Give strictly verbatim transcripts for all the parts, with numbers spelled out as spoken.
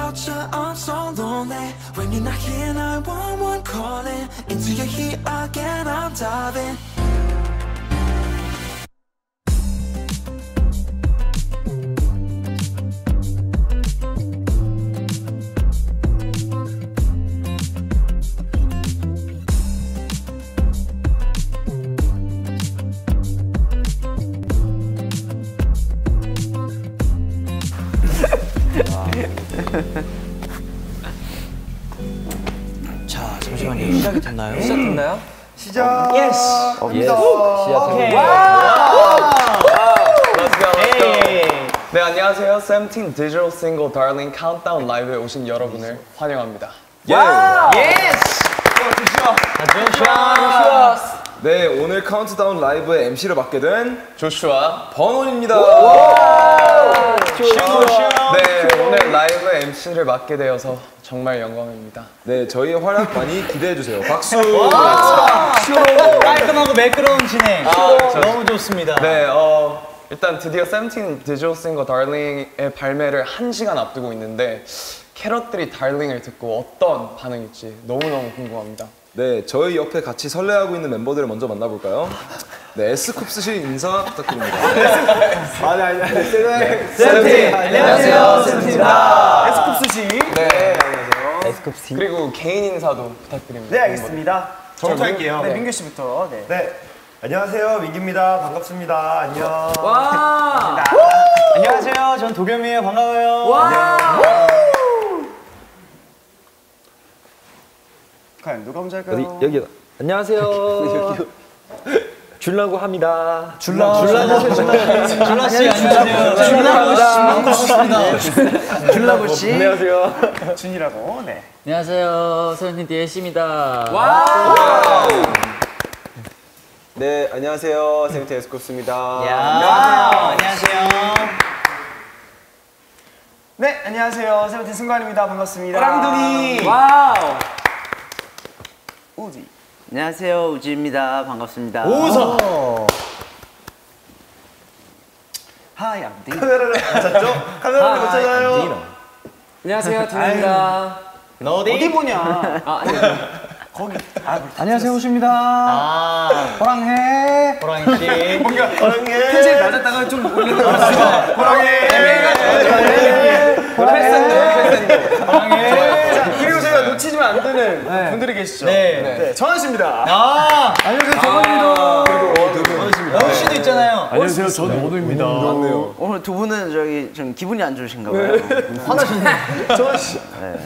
without you I'm so lonely. When you're not here nine one one calling. Into your heat again I'm diving. 자, 잠시만요. 시작이 됐나요? 시작됐나요? 시작! 예스! 시작합니다. 시작합니다. Let's go, let's go. 네, 안녕하세요. 세븐틴 디지털 싱글 Darling 카운트다운 라이브에 오신 여러분을 환영합니다. 예스! 조슈아! 네, 오늘 카운트다운 라이브의 엠시를 맡게 된 조슈아 번원입니다. 네, 오늘 라이브 엠시를 맡게 되어서 정말 영광입니다. 네, 저희의 활약 많이 기대해주세요. 박수! 깔끔하고 매끄러운 진행. 아, 너무 좋습니다. 네, 어, 일단 드디어 세븐틴 디지털 싱글 Darling의 발매를 한 시간 앞두고 있는데 캐럿들이 Darling을 듣고 어떤 반응일지 너무너무 궁금합니다. 네, 저희 옆에 같이 설레하고 있는 멤버들을 먼저 만나볼까요? 네, S쿱스씨 인사 부탁드립니다. 아니 아니 아니 세븐틴! 안녕하세요, 세븐틴입니다. S쿱스씨. 네, 에스쿱스. 그리고 개인 인사도 부탁드립니다. 네 알겠습니다. 저부터 할게요. 네 민규 씨부터. 네. 네, 안녕하세요 민규입니다. 반갑습니다. 안녕. 와! 안녕하세요, 전 도겸이에요. 반가워요. 와. 과연 누가 먼저 할까요? 여기 안녕하세요. 줄라고 합니다. 줄라. 줄라 줄라 씨 안녕하세요. 줄라고 씨. 줄라고 씨. 안녕하세요. 준이라고. 네. 안녕하세요. 세븐틴 디에스입니다. 와! 네, 안녕하세요. 세븐틴 에스쿱스입니다. 안녕하세요. 네, 안녕하세요. 세븐틴 승관입니다. 반갑습니다. 호랑둥이. 와우. 우지. 안녕하세요. 우지입니다. 반갑습니다. 오서. 하얀디. 카메라를 못 찾죠? 카메라를 못 찾아요. 안녕하세요. 디노입니다. 어디? 어디 보냐? 아, 아니, 거기. 아, 안녕하세요, 호시입니다. 아, 호랑해. 호랑이 씨. 뭔가 호랑해. 텐션이 낮았다가 좀 올리는 거 같아요. 호랑해. 호랑해. 자, 그리고 저희가 놓치면 안 되는 분들이 계시죠? 네. 네, 전원 씨입니다. 아, 안녕하세요, 정원입니다. 그리고 원우 씨도 있잖아요. 안녕하세요. 저는 원우입니다. 맞네요. 오늘 두 분은 저기 좀 기분이 안 좋으신가 봐요. 전원 씨.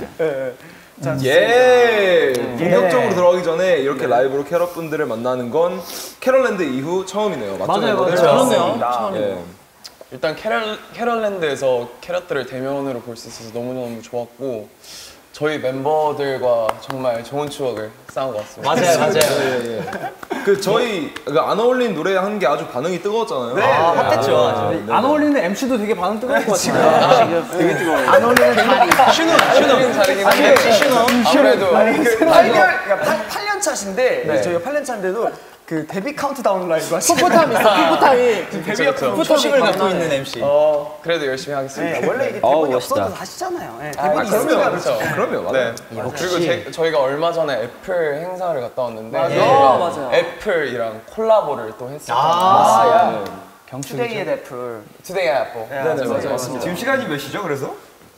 자, 예! 본격적으로 들어가기 전에 이렇게 라이브로 캐럿분들을 만나는 건 캐럴랜드 이후 처음이네요. 맞죠? 맞아요, 멤버들? 맞아요. 그렇네요. 예. 일단 캐럴, 캐럴랜드에서 캐럿들을 대면으로 볼 수 있어서 너무너무 좋았고 저희 멤버들과 정말 좋은 추억을 쌓은 것 같습니다. 맞아요, 맞아요. 예, 예. 그 저희 그 안 어울린 노래 한 게 아주 반응이 뜨거웠잖아요. 네. 아, 핫했죠. 아, 네. 안 어울리는 엠씨도 되게 반응 뜨거울 것 같아요. 되게 뜨거워요. 안 어울리는 자리. 슈노, 슈노. 자리긴 한데 슈노. 아무래도 팔 년, 그러니까 팔 년 차신데 저희가 팔 년 차인데도 그 데뷔 카운트다운 라이브 하시는 풋풋함이 있어. 풋풋함이. 그렇죠, 그렇죠. 초심을 갖고 있는 엠씨. 어, 그래도 열심히 하겠습니다. 네, 원래 이게 어우, 대본이 멋있다. 없어도 하시잖아요. 네, 아, 대본이 있으면 그럼요. 그렇죠. 그럼요, 맞아요. 네. 그리고 제, 저희가 얼마 전에 애플 행사를 갔다 왔는데 맞아요. 저희가 맞아요. 애플이랑 콜라보를 또 했었잖아요. 아, 투데이의 애플. 투데이 애플. 네, 맞아요. 맞습니다. 지금 시간이 몇 시죠? 그래서?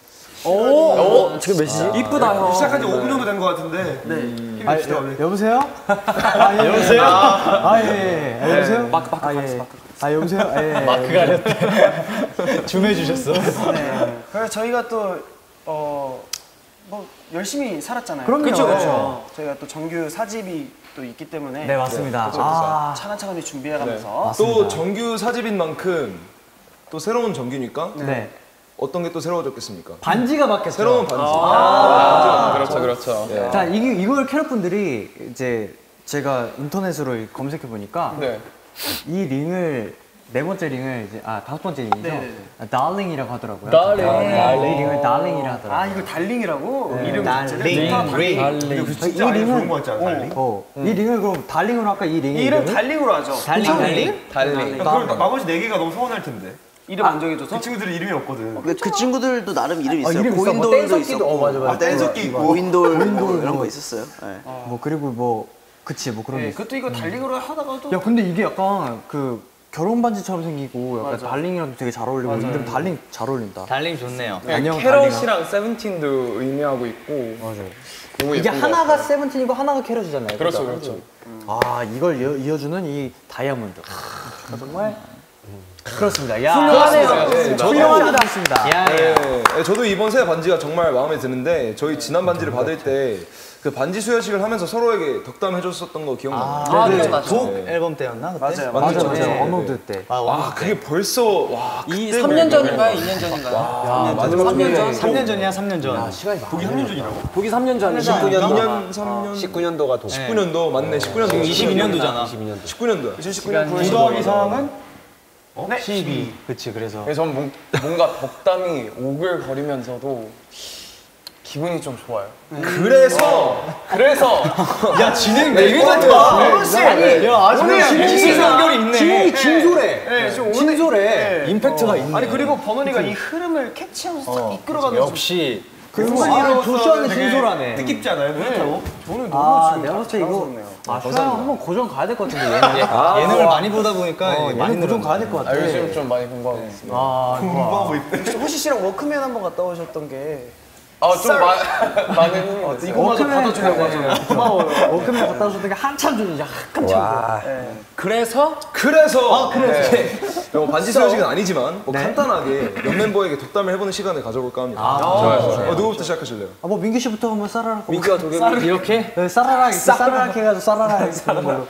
오, 지금 몇 시지? 이쁘다, 형. 시작한 지 오 분 정도 된 것 같은데. 네. 아, 여보세요? 아, 예. 여보세요? 아, 예, 예. 아, 여보세요? 마크, 마크, 아, 마크, 예. 마크. 아, 여보세요? 예. 마크 가렸대. 줌해 주셨어. 네. 그래서 저희가 또, 어, 뭐, 열심히 살았잖아요. 그럼요. 그쵸, 그쵸. 그쵸. 저희가 또 정규 사 집이 또 있기 때문에. 네, 맞습니다. 그쵸, 그쵸. 아. 차근차근히 준비해가면서. 또 정규 사 집인 만큼 또 새로운 정규니까 네. 어떤 게 또 새로워졌겠습니까? 반지가 바뀌었어요. 새로운 반지. 아, 그렇죠, 그렇죠. 네. 자, 이게, 이걸 캐럿분들이 이제 제가 인터넷으로 검색해 보니까 네. 이 링을 네 번째 링을 이제 아 다섯 번째 링이죠. 네네네. 아, 달링이라고 하더라고요. 달링. 아, 이 링을 달링이라 하더라고요. 아, 이걸 달링이라고? 네. 이름 달링. 자체를? 좋다, 달링. 달링. 그 진짜 아예 좋은 거 같지 않아? 달링? 어, 이 링을 그럼 달링으로 할까 이 링의 이 이름 이름을? 달링으로 하죠. 달링, 달링. 달링. 그럼 나머지 네 개가 너무 서운할 텐데. 이름 안 정해줘서? 그 친구들이 이름이 없거든. 그, 그 친구들도 나름 이름이 있어요. 이름 있어. 뭐 고인돌도 있었고, 어, 맞아, 맞아. 댄서끼 있고. 고인돌 뭐 이런 거 있었어요. 네. 뭐 그리고 뭐 그치 뭐 그런 게 네, 있어. 그것도 이거 달링으로 하다가도 야 근데 이게 약간 그 결혼 반지처럼 생기고 약간 맞아. 달링이랑 되게 잘 어울리고 이름 달링 잘 어울린다. 달링 좋네요. 안녕, 캐럿이랑 세븐틴도 의미하고 있고 맞아요. 너무 이게 예쁜 것 하나가 같아요. 세븐틴이고 하나가 캐럿이잖아요. 그렇죠, 그렇죠. 아 이걸 이어, 이어주는 이 다이아몬드. 아, 정말 그렇습니다. 야 훌륭하네요. 네, 저도 훌륭하다. 야, 네, 네, 저도 이번 새 반지가 정말 마음에 드는데 저희 지난 반지를 받을 때 그 반지 수여식을 하면서 서로에게 덕담 해줬었던 거 기억나요? 아, 네, 네, 네. 맞아. 독 앨범 때였나? 그때? 맞아요. 맞아 맞죠, 맞아. 네. 언어드 때. 와 그게 벌써 와 이 그때 삼 년 그랬구나. 전인가요? 이 년 전인가요? 아, 마지막 삼 년 전? 삼 년 전이야, 삼 년 전. 시간이 독이 삼 년 전이라고. 독이 삼 년 전이죠. 십구 년, 이 년, 삼 년, 십구 년도가 독. 십구 년도 맞네, 십구 년도. 이십이 년도잖아. 십구 년도야. 이천십구 년 구월 구 더하기 삼은 네. 십이. 그치 그래서. 그래서 저는 뭔- 뭔가 덕담이 오글거리면서도 기분이 좀 좋아요. 그래서 그래서 야, 진행 되게 좋다. 씨. 야, 아주 진행 연결이 있네. 진행이 진솔해. 네, 좀 오늘 진솔해. 임팩트가 있네. 아니 그리고 버논이가 이 흐름을 캐치하면서 싹 이끌어가는 역시 그리고 아, 조시아는 진솔하네. 뜻깊지 않아요? 그렇다고? 저는 너무 아 지금 내가 봤을 때 이거 자랑스럽네요. 아 슈아 형 한번 고정 가야 될 것 같은데 얘는. 아, 예능을 많이 보다 보니까 어, 많이 얘는 고정 늘었네. 가야 될 것 같아. 아, 요즘 좀 많이 공부하고 있습니다. 아 공부하고 있대. 혹시 호시 씨랑 워크맨 한번 갔다 오셨던 게 아, 좀 마, 많은 힘이 됐어요. 이거마저 받아주려고 하잖아요. 고마워요. 워크맨 갔다 오셨던 게 한참 전이죠. 한참 전. 그래서 그래서 아 그래서 네. 뭐 반지 수여식은 아니지만 뭐 네. 간단하게 몇 멤버에게 덕담을 해보는 시간을 가져볼까 합니다. 아, 좋아요. 어, 누구부터 시작하실래요? 아, 뭐 민규 씨부터 한번 싸라락. 민규가 도겸이 이렇게? 네, 싸라락 이렇게 싸라락 해가지고 싸라락 하는 걸로.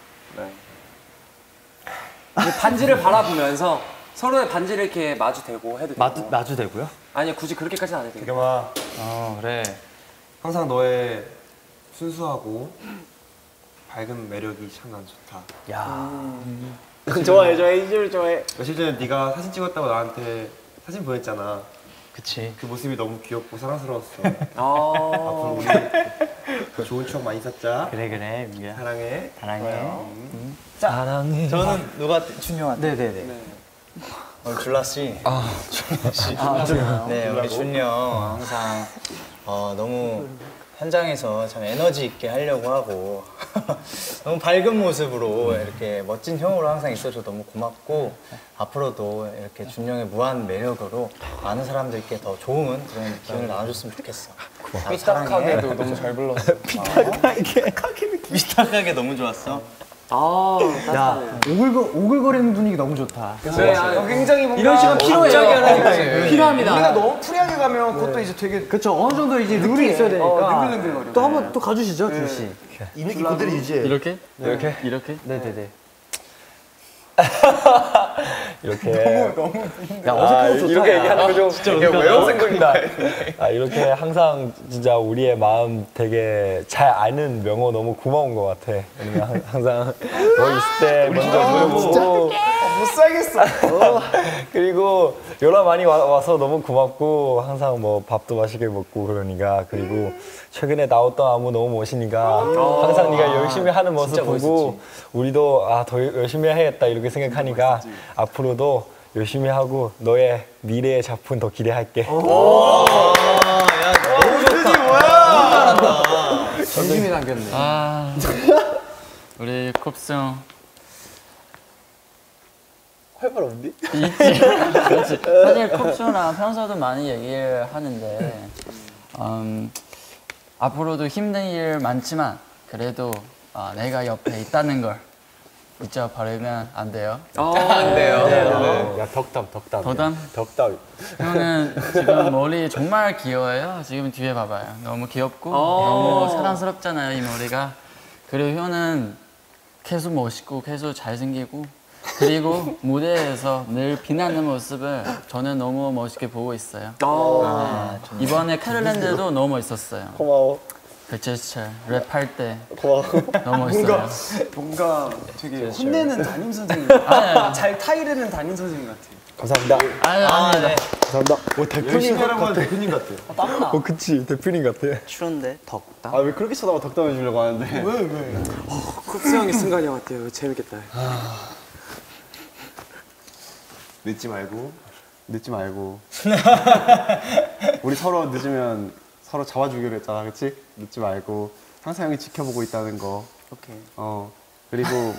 반지를 바라보면서 서로의 반지를 이렇게 마주 대고 해도 되고. 마주 마주 되고요? 아니 굳이 그렇게까지는 안 해도 되고. 도겸아, 어, 그래. 항상 너의 순수하고 밝은 매력이 참 난 좋다. 야. 좋아해, 좋아해, 이줄 좋아해. 며칠 전에 네가 사진 찍었다고 나한테 사진 보냈잖아. 그치. 그 모습이 너무 귀엽고 사랑스러웠어. 아. 앞으로 우리 좋은 추억 많이 쌓자. 그래, 그래, 민규야. 사랑해. 사랑해. 사랑해. 저는 누가 준영한테. 네네네. 어, 줄라 씨. 아, 줄라 씨. 아, 줄라. 네, 우리 준영 항상 어, 너무 현장에서 참 에너지 있게 하려고 하고 너무 밝은 모습으로 이렇게 멋진 형으로 항상 있어줘서 너무 고맙고 앞으로도 이렇게 준영의 무한 매력으로 많은 사람들께 더 좋은 그런 기운을 나눠줬으면 좋겠어. 고마워. 삐딱하게도 너무 잘 불렀어요. 삐딱하게 너무 좋았어. 아, 야 오글거 오글거리는 분위기 너무 좋다. 네, 아, 굉장히 뭔가 이런 시간 필요해요. 필요합니다. 우리가 너무 프리하게 가면 그것도 이제 되게 그렇죠. 어느 정도 이제 룰이 있어야 되니까. 어, 능글능글거려. 또 한번 또 가주시죠, 준 씨. 이 느낌 그대로 유지해. 이렇게? 이렇게? 이렇게? 네네네. 이렇게 야 어색하고 좋다. 이렇게 얘기하는 거 좀 진짜 외워 생각나. 아, 이렇게 항상 진짜 우리의 마음 되게 잘 아는 명호 너무 고마운 것 같아. 왜냐면 항- 항상 너 있을 때 먼저 부르고 못 살겠어. 그리고 연락 많이 와, 와서 너무 고맙고 항상 뭐 밥도 맛있게 먹고 그러니까 그리고 최근에 나왔던 안무 너무 멋있으니까 항상 네가 열심히 하는 모습 보고 우리도 아, 더 열심히 해야겠다 이렇게 생각하니까 앞으로도 열심히 하고 너의 미래의 작품 더 기대할게. 진심이 담겼네. 아, 우리 콥승 활발 없니? 있지. 그렇지. 사실 콥스랑 평소도 많이 얘기를 하는데 음, 앞으로도 힘든 일 많지만 그래도 어, 내가 옆에 있다는 걸 잊어 버리면 안 돼요. 안 돼요. 네. 야 덕담 덕담. 덕담? 덕담. 형은 지금 머리 정말 귀여워요. 지금 뒤에 봐봐요. 너무 귀엽고 너무 사랑스럽잖아요, 이 머리가. 그리고 형은 계속 멋있고 계속 잘생기고 그리고 무대에서 늘 빛나는 모습을 저는 너무 멋있게 보고 있어요. 네. 이번에 캐럴랜드도 너무 멋있었어요. 고마워. 백제스철 랩할 때 고마워. 너무 멋있어요. 뭔가 되게 혼내는 담임 선생님. 아니, 아니. 잘 타이르는 담임 선생님 같아요. 감사합니다. 아니, 아니, 감사합니다. 오 대표님 열심히 하라고 하는 대표님 같아. 어 그치 대표님 같아. 추운데 덕담. 아 왜 그렇게 쳐다봐 덕담해 주려고 하는데. 쿱스 형이 쓴 거 아니야 같아요. 재밌겠다. 늦지 말고 늦지 말고 우리 서로 늦으면 서로 잡아주기로 했잖아, 그치? 늦지 말고 항상 형이 지켜보고 있다는 거. 오케이. 어 그리고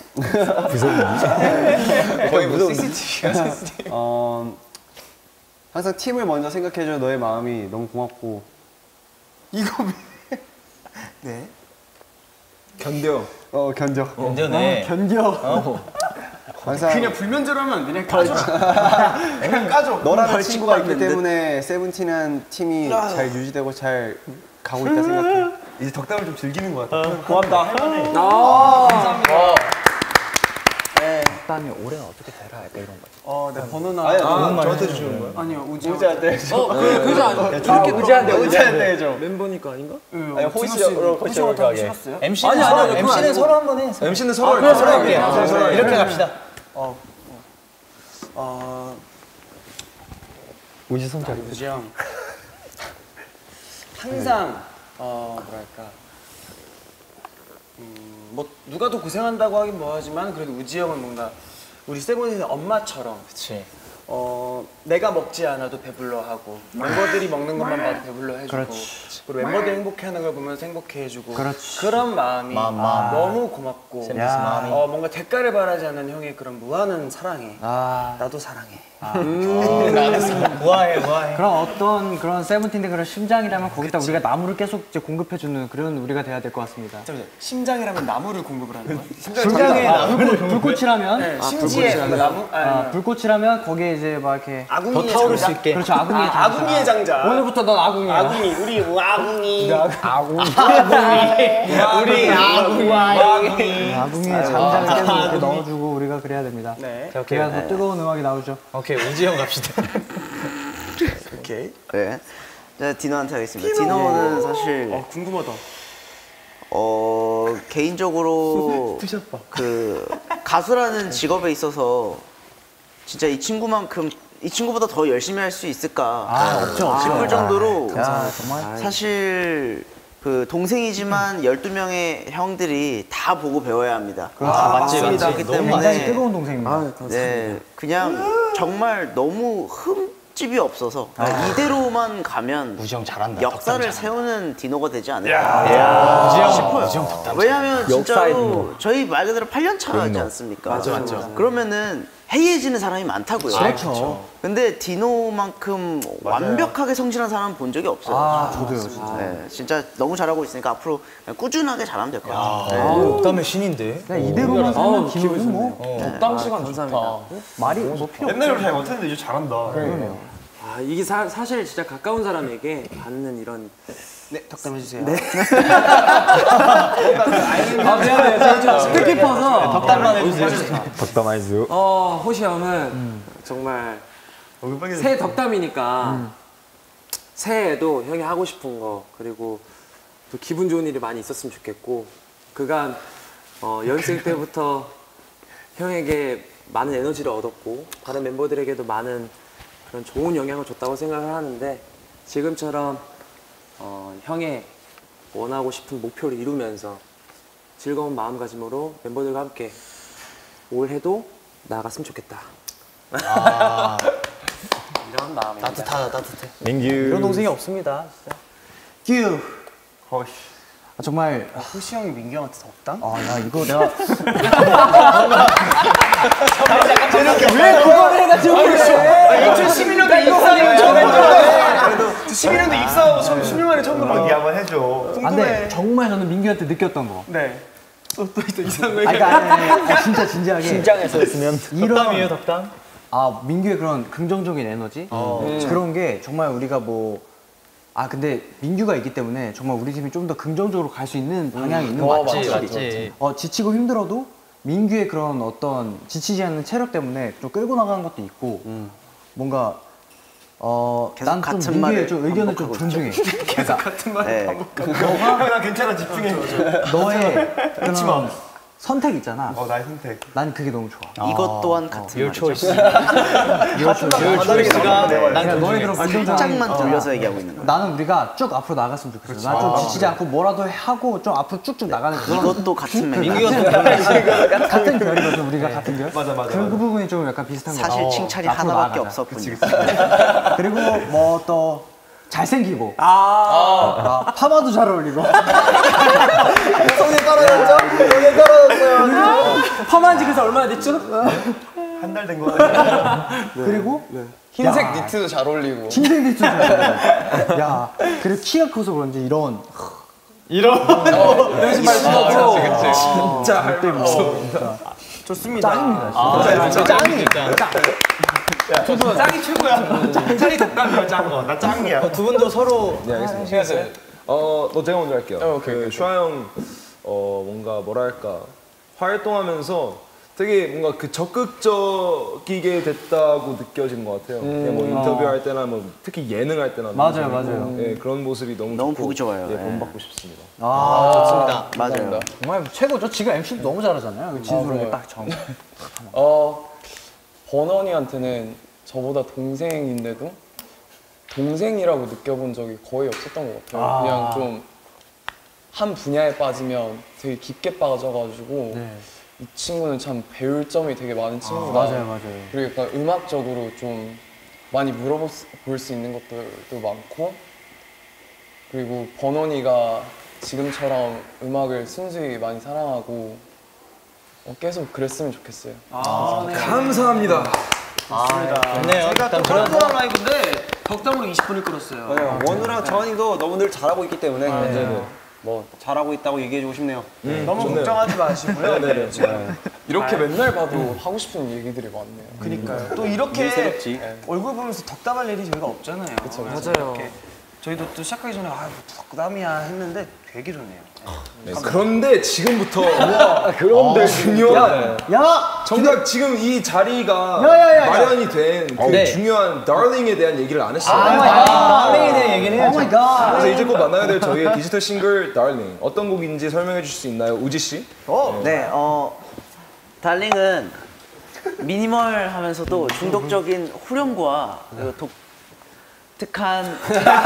거의 뭐 씨씨티비야, 씨씨티비. 어 항상 팀을 먼저 생각해줘. 너의 마음이 너무 고맙고. 이거 네. 견뎌. 어 견뎌. 견뎌내. 견뎌. 항상 그냥 불면제로 하면 그냥 까줘. 그냥 까줘. 너라는 친구가 있기 때문에 세븐틴한 팀이 잘 유지되고 잘 가고 있다 생각해. 이제 덕담을 좀 즐기는 것 같아. 고맙다. 할만해. 감사합니다. 덕담이 올해는 어떻게 되라 약간 이런 거. 어, 네, 번호나. 아니, 아, 저한테 주시는 거예요? 아니요, 우지 형. 우지한테. 어, 그, 그지 않아. 저렇게 우지한테 우지한테 해줘. 멤버니까 아닌가? 아니 호시로 우지 형한테 한번 신었어요? 엠씨는 아니, 서로, 아니, 그건 엠씨는 아니고. 서로 한번 해. 엠씨는 서로 그래, 서로 할게요. 할게요. 서로 서로 이렇게 갑시다. 어, 어, 우지 손잡이. 우지 형. 항상 어 뭐랄까 음, 뭐 누가 더 고생한다고 하긴 뭐하지만 그래도 우지 형은 뭔가 우리 세븐틴의 엄마처럼 그치. 어 내가 먹지 않아도 배불러 하고 멤버들이 먹는 것만 봐도 배불러 해주고 그리고 멤버들이 행복해하는 걸 보면서 행복해해주고 그렇지. 그런 마음이 마음, 마음. 너무 고맙고 샘비스 마음이. 어 뭔가 대가를 바라지 않는 형의 그런 무한한 사랑에 아 나도 사랑해. 우아해, 우아해. 그런 어떤 그런 세븐틴의 그런 심장이라면 거기다 우리가 나무를 계속 이제 공급해주는 그런 우리가 돼야 될 것 같습니다. 잠시만요. 심장이라면 나무를 공급을 하는 거야? 심장에 불, 불꽃이라면 네, 심지에 그 나무? 아, 아, 불꽃이라면 거기에 이제 막 이렇게 아궁이의 더 타오를 장자? 수 있게. 그렇죠 아궁이의 아, 장자. 아궁이의 장자. 오늘부터 넌 아궁이야. 아궁이 우리 아궁이. 아궁이. 우리 아궁이. 네, 아궁이의 장자를 계속 이렇게 넣어주고 우리가 그래야 됩니다. 네. 그래야 더 뜨거운 음악이 나오죠. 오케이, 우지 형 갑시다. 오케이. 네. 자, 디노한테 하겠습니다. 디노는 사실 어 궁금하다. 어 개인적으로 그 가수라는 직업에 있어서 진짜 이 친구만큼 이 친구보다 더 열심히 할 수 있을까 없죠, 싶을 정도로 야, 정말. 사실 그 동생이지만 열두 명의 형들이 다 보고 배워야 합니다. 아, 맞지, 맞지. 그렇기 너무 때문에 굉장히 뜨거운 동생입니다. 네, 그냥 정말 너무 흠집이 없어서 이대로만 가면 우지 형 잘한다. 역사를 세우는 디노가 되지 않을까 싶어요. 왜냐하면 진짜로 저희 말 그대로 팔 년 차지 않습니까? 맞아, 맞아. 그러면은 해이해지는 사람이 많다고요. 그렇죠. 근데 디노만큼 완벽하게 성실한 사람은 본 적이 없어요. 아, 저도요, 진짜. 네, 진짜 너무 잘하고 있으니까 앞으로 그냥 꾸준하게 잘하면 될 것 같아요. 아, 덕담의 신인데? 그냥 이대로만 살면 기분은 뭐 덕담 시간 좋다. 말이 뭐 필요 없죠. 옛날에 잘 못했는데 이제 잘한다. 그러네요. 아 이게 사, 사실 진짜 가까운 사람에게 받는 이런 네, 덕담해 주세요. 아 미안해요 제가 좀 뜻깊어서 덕담만 해주세요. 덕담아이즈. 어 호시 형은 정말 새해 덕담이니까 새해에도 형이 하고 싶은 거 그리고 또 기분 좋은 일이 많이 있었으면 좋겠고 그간 어, 연생 때부터 형에게 많은 에너지를 얻었고 다른 멤버들에게도 많은 그런 좋은 영향을 줬다고 생각을 하는데 지금처럼 어, 형의 원하고 싶은 목표를 이루면서 즐거운 마음가짐으로 멤버들과 함께 올해도 나아갔으면 좋겠다. 아, 이런 마음입니다. 따뜻하다, 따뜻해. 민규. 이런 동생이 없습니다. 진짜. 규. 아, 정말 호시 형이 민규 형한테 덕담? 아, 야 이거 내가 왜 그걸 해가지고 그래? 이천십일 년도 입사하고 처음 했는데 십일 년도 입사하고 처음 십 년 만에 처음 어, 들어봤는데 니 한번 해줘. 안 돼. 정말 저는 민규한테 느꼈던 거. 네. 또또 이상한 거 아, 그러니까 아니, 아니, 아니, 아, 진짜 진지하게. 심장에서 했으면. 덕담이에요, 덕담? 아 민규의 그런 긍정적인 에너지 그런 게 정말 우리가 뭐 아 근데 민규가 있기 때문에 정말 우리 팀이 좀 더 긍정적으로 갈 수 있는 방향이 있는 것 같아요. 맞지, 맞지. 어 지치고 힘들어도 민규의 그런 어떤 지치지 않는 체력 때문에 좀 끌고 나가는 것도 있고 뭔가 어 계속 난 좀 같은 민규의 말을 좀 의견을 좀 반복하고 존중해. 계속 같은 말 네. 반복하고. 너가 나 괜찮아 집중해. 너의 그런 선택 있잖아. 어, 나의 선택. 난 그게 너무 좋아. 이것 또한 같은 Your 말이죠. choice. Your choice가 난 너희들은 살짝만 돌려서 얘기하고 있는 거야. 나는 우리가 쭉 앞으로 나갔으면 좋겠어. 난 좀 지치지 않고 뭐라도 하고 좀 앞으로 쭉쭉 나가는 그런 이것도 같은 맥락. 같은, 같은 결이거든. 우리가 같은 결. 맞아, 맞아, 그, 맞아. 그 부분이 좀 약간 비슷한 거. 사실 칭찬이 앞으로 하나밖에 나아가자. 없었군요. 그리고 뭐 또 잘생기고 아, 파마도 잘 어울리고 손에 떨어졌죠? 손에 떨어졌어요. 파마한 지 그래서 얼마나 됐죠? 한 달 된 거 같아요. 그리고 흰색 야. 니트도 잘 어울리고. 흰색 니트 잘 어울리고. 야 그리고 키가 커서 그런지 이런 이런. 이런 신발 신었고. 진짜 할때 무서워. 좋습니다. 짱입니다. 아, 짱이 두분 짱이 최고야. 짱이 덕담이야 짱 거. 나 짱이야. 두 분도 서로 네, 알겠습니다. 어, 너 제가 먼저 할게요. 어, 오케이, 그 오케이. 슈아 형, 어, 뭔가 뭐랄까 활동하면서 되게 뭔가 그 적극적이게 됐다고 느껴지는 것 같아요. 그냥 뭐 인터뷰할 때나 뭐 특히 예능할 때나 맞아요, 너무 맞아요. 재밌고, 예, 그런 모습이 너무 너무 좋고, 보기 좋아요. 예, 예. 본받고 싶습니다. 아, 좋습니다. 맞아요. 감사합니다. 정말 최고죠. 지금 엠씨도 너무 잘하잖아요. 진솔하게 그래요? 딱 정. 어, 버논이한테는 저보다 동생인데도 동생이라고 느껴본 적이 거의 없었던 것 같아요. 아. 그냥 좀 한 분야에 빠지면 되게 깊게 빠져가지고 네. 이 친구는 참 배울 점이 되게 많은 친구다. 맞아요, 맞아요. 그리고 약간 음악적으로 좀 많이 물어볼 수 있는 것들도 많고, 그리고 버논이가 지금처럼 음악을 순수히 많이 사랑하고 어, 계속 그랬으면 좋겠어요. 아, 네. 감사합니다. 좋네요. 제가 또 그런 덕담 라이브인데 덕담으로 이십 분을 끌었어요. 맞아요. 원우랑 정한이도 너무 늘 잘하고 있기 때문에 아, 네. 뭐 잘하고 있다고 얘기해주고 싶네요. 너무 걱정하지 마시고요. 네네. 이렇게 맨날 봐도 하고 싶은 얘기들이 많네요. 그니까요. 또 이렇게 새롭지. 얼굴 보면서 덕담할 일이 저희가 없잖아요. 그쵸, 맞아요. 이렇게 저희도 또 시작하기 전에 아, 덕담이야 했는데 되게 좋네요. 네, 그런데 지지금부터 그런데 중요한 야! 정작 지금 이 자리가 야, 야, 야, 야. 마련이 된 그 네. 중요한 darling에 대한 얘기를 안 했어요. 아, darling에 대한 얘기를 해야죠. 오 마이 갓. 그래서 이제 곧 만나야 될 저희의 디지털 싱글 darling 어떤 곡인지 설명해 주실 수 있나요, 우지 씨? 네, 어, 달링은 미니멀하면서도 중독적인 후렴과 그리고 독특한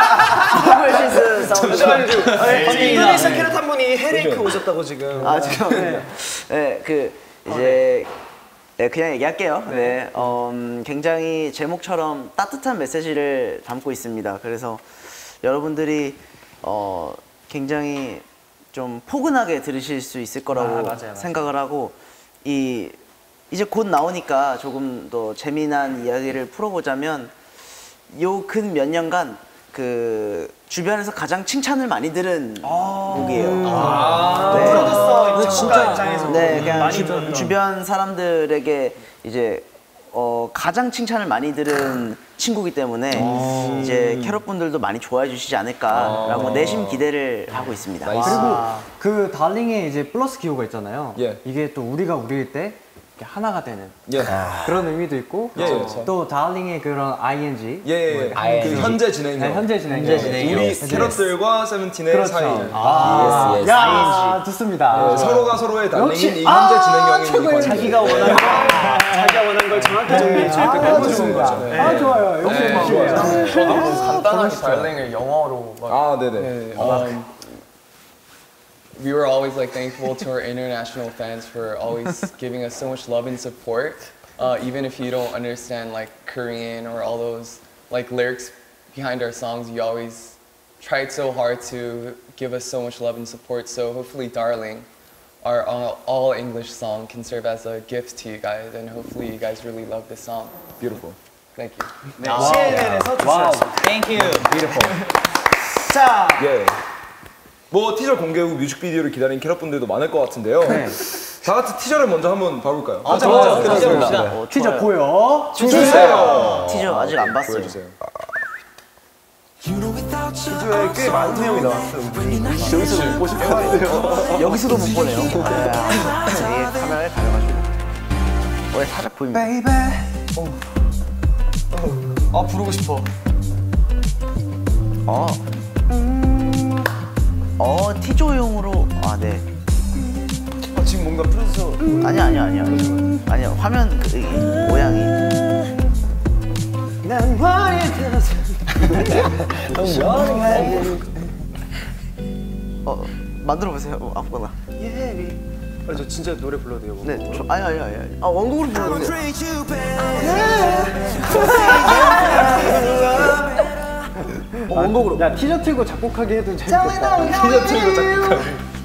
포글시스 사운드. 인도네시아 캐럿 한 분이 헤레이크 오셨다고 지금. 아 지금 네, 그 이제 네, 그냥 얘기할게요. 네, 어, 음, 굉장히 제목처럼 따뜻한 메시지를 담고 있습니다. 그래서 여러분들이 어, 굉장히 좀 포근하게 들으실 수 있을 거라고 아, 맞아요, 맞아요. 생각을 하고 이 이제 곧 나오니까 조금 더 재미난 이야기를 풀어보자면 요 근 몇 년간 그 주변에서 가장 칭찬을 많이 들은 곡이에요. 네. 프로듀서 진짜 입장에서 네, 그냥 많이 주, 들었던. 주변 사람들에게 이제 어, 가장 칭찬을 많이 들은 친구기 때문에 이제 캐럿 분들도 많이 좋아해 주시지 않을까라고 내심 기대를 하고 있습니다. 그리고 그 달링의 이제 플러스 기호가 있잖아요. 예. 이게 또 우리가 우리일 때 이렇게 하나가 되는 예. 그런 의미도 있고 예, 그렇죠. 또 달링의 그런 아이엔지 예, 예. 그 현재 진행형. 네, 현재 진행형. 현재 진행형. 우리 네. 캐럿들과 세븐틴의 그렇죠. 사이. 아, 예스, 예스. 야, 좋습니다. 네, 서로가 서로의 달링인 역시, 이 현재 아, 진행형인 이 최고예요. 관계. 자기가 원하는 거, 자기가 원하는 걸 정확히 정리해 줄 때 너무 좋은 거야. 아, 좋아요. 역시 네, 좋아요. 저도 간단하게 달랭을 영어로 막 아, 네네. 네, um, we were always like thankful to our international fans for always giving us so much love and support. Uh, even if you don't understand like Korean or all those like lyrics behind our songs, you always tried so hard to give us so much love and support. So hopefully, Darling, our all, all English song, can serve as a gift to you guys, and hopefully, you guys really love this song. Beautiful. Thank you. 네, 씨엔엔에서 주셨습니다. Thank you. Beautiful. 자, 예. 뭐 티저 공개 후 뮤직비디오를 기다리는 캐럿분들도 많을 것 같은데요. 다 같이 티저를 먼저 한번 봐볼까요? 아, 맞아. 티저 봅시다. 어, 티저 좋아요. 보여. 주세요. 티저 아직 안 봤어요. 보여주세요. 티저에 꽤 많은 내용이 나왔어요. 여기서 못 보실 것 같아요. 여기서도 못 보네요. 아, 이게 카메라에 가려가지고. 어, 살짝 보입니다. 아 부르고 싶어. 어. 어, 티조용으로. 아, 네. 아, 지금 뭔가 누군가 프로듀서. 아니야 아니야 아니야. 아니야 화면 그, 이, 모양이. 난 원해서. 어 만들어 보세요. 어, 아무거나. 아, 저 진짜 노래 불러도 돼요? 네. 저, 아니 아니 아니. 아니. 아 원곡으로 불러도 돼요. 어, 원곡으로. 야 티저 틀고 작곡하게 해도 재밌겠다. 티저 틀고 작곡하게.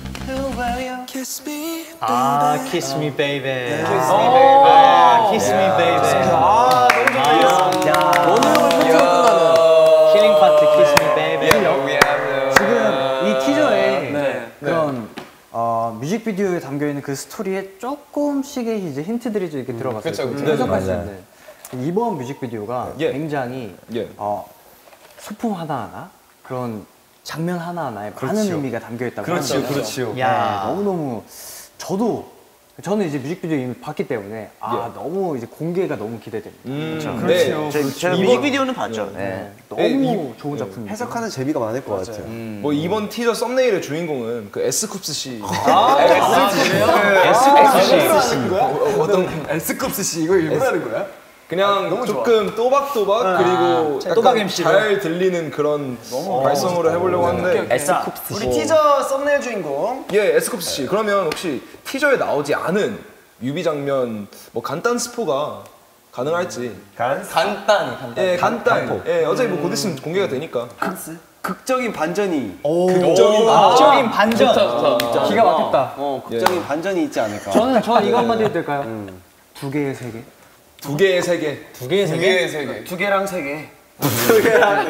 아, Kiss Me Baby. Kiss Me Baby. 아, Kiss Me Baby. 아, 너무 좋아요. 원우형을 끝으로 끝나는 킬링 파트 Kiss Me Baby. 지금 이 티저에 네. 그런 어, 뮤직비디오에 담겨 있는 그 스토리에 조금씩의 이제 힌트들이 좀 이렇게 들어갔어요. 그쵸, 그쵸. 해석할 수 있는. 이번 뮤직비디오가 예. 굉장히 예. 어, 소품 하나하나 그런 장면 하나하나에 많은 의미가 담겨 있다고 그렇죠, 하는데 그렇죠. 야 너무너무 저도 저는 이제 뮤직비디오 이미 봤기 때문에 아 너무 이제 공개가 너무 기대됩니다. 음, 그렇죠. 제, 제가 이번- 뮤직비디오는 봤죠. 네. 너무 이- 좋은 작품이에요. 해석하는 재미가 많을 것 같아요. 뭐 이번 티저 썸네일의 주인공은 그 에스쿱스 씨. 어떤 S급스 씨 이거 일부러 하는 거야? 그냥 조금 또박또박 그리고 또박 약간 엠시로. 잘 들리는 그런 발성으로 해보려고 하는데 자, 우리 티저 썸네일 주인공. 예, 에스쿱스 씨. 그러면 혹시 티저에 나오지 않은 뮤비 장면 뭐 간단 스포가 가능할지. 간단, 간단. 예, 간단. 예, 어차피 뭐 곧 있으면 공개가 되니까. 극적인 반전이 극적인 극적인 반전. 기가 막혔다. 어 극적인 반전이 있지 않을까. 저는 저는 이거 한마디 해도 될까요? 두 개의 세 개. 두 개의 세계. 두 개의 두 세계? 개의 세계. 두 개랑 세 개. 두 개랑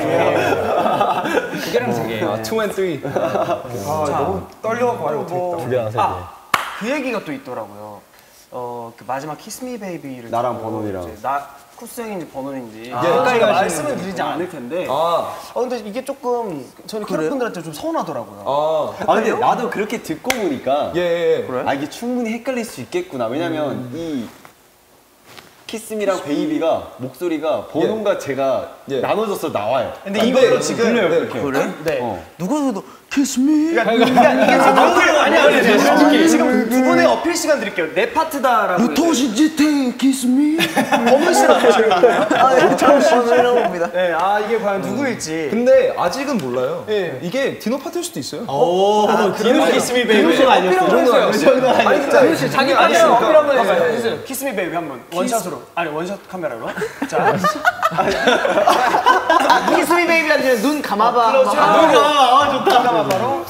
세 개. 아, 투 앤 쓰리. 아, 너무 떨려갖고 말 못하겠다. 두 개랑 세 개. 아, 그 얘기가 또 있더라고요. 어, 그 마지막 키스 미 베이비를 나랑 듣고 번원이랑. 이제 나 쿠스 형인지 번원인지 예. 저희가 말씀을 드리지 않을 텐데. 아, 어, 근데 이게 조금 저는 캐럿분들한테 좀 서운하더라고요. 아, 아 근데 나도 그렇게 듣고 보니까 예, 예. 예. 아 이게 충분히 헷갈릴 수 있겠구나. 왜냐면 이 키스미랑 베이비가 목소리가 번호가 제가 예. 나눠져서 나와요. 근데 이걸로 지금 들려요 네. 그렇게. 그래? 네. 어. 누가 해도 Kiss Me. 그러니까 이게 지금 아니 아니 아니 지금 두 분의 어필 시간 드릴게요. 내 파트다라고. 도시지 테 Kiss Me. 범은 씨라고 하시는 거예요? 아, 네, 처음 번호라고 봅니다. 네, 아 이게 과연 누구일지. 근데 아직은 몰라요. 예. 이게 디노 파트일 수도 있어요. 오, 디노 키스 미 베이비. 어필 한번 해주세요. 아니, 진짜 자기 아니, 아니에요. 어필 한번 아니, 해주세요. 해주세요. 키스 미 베이비 한번 원샷으로. 아니 원샷 카메라로. 자. 키스 미 베이비한테는 눈 감아봐. 그렇죠. 아, 좋다. 잠깐만 바로.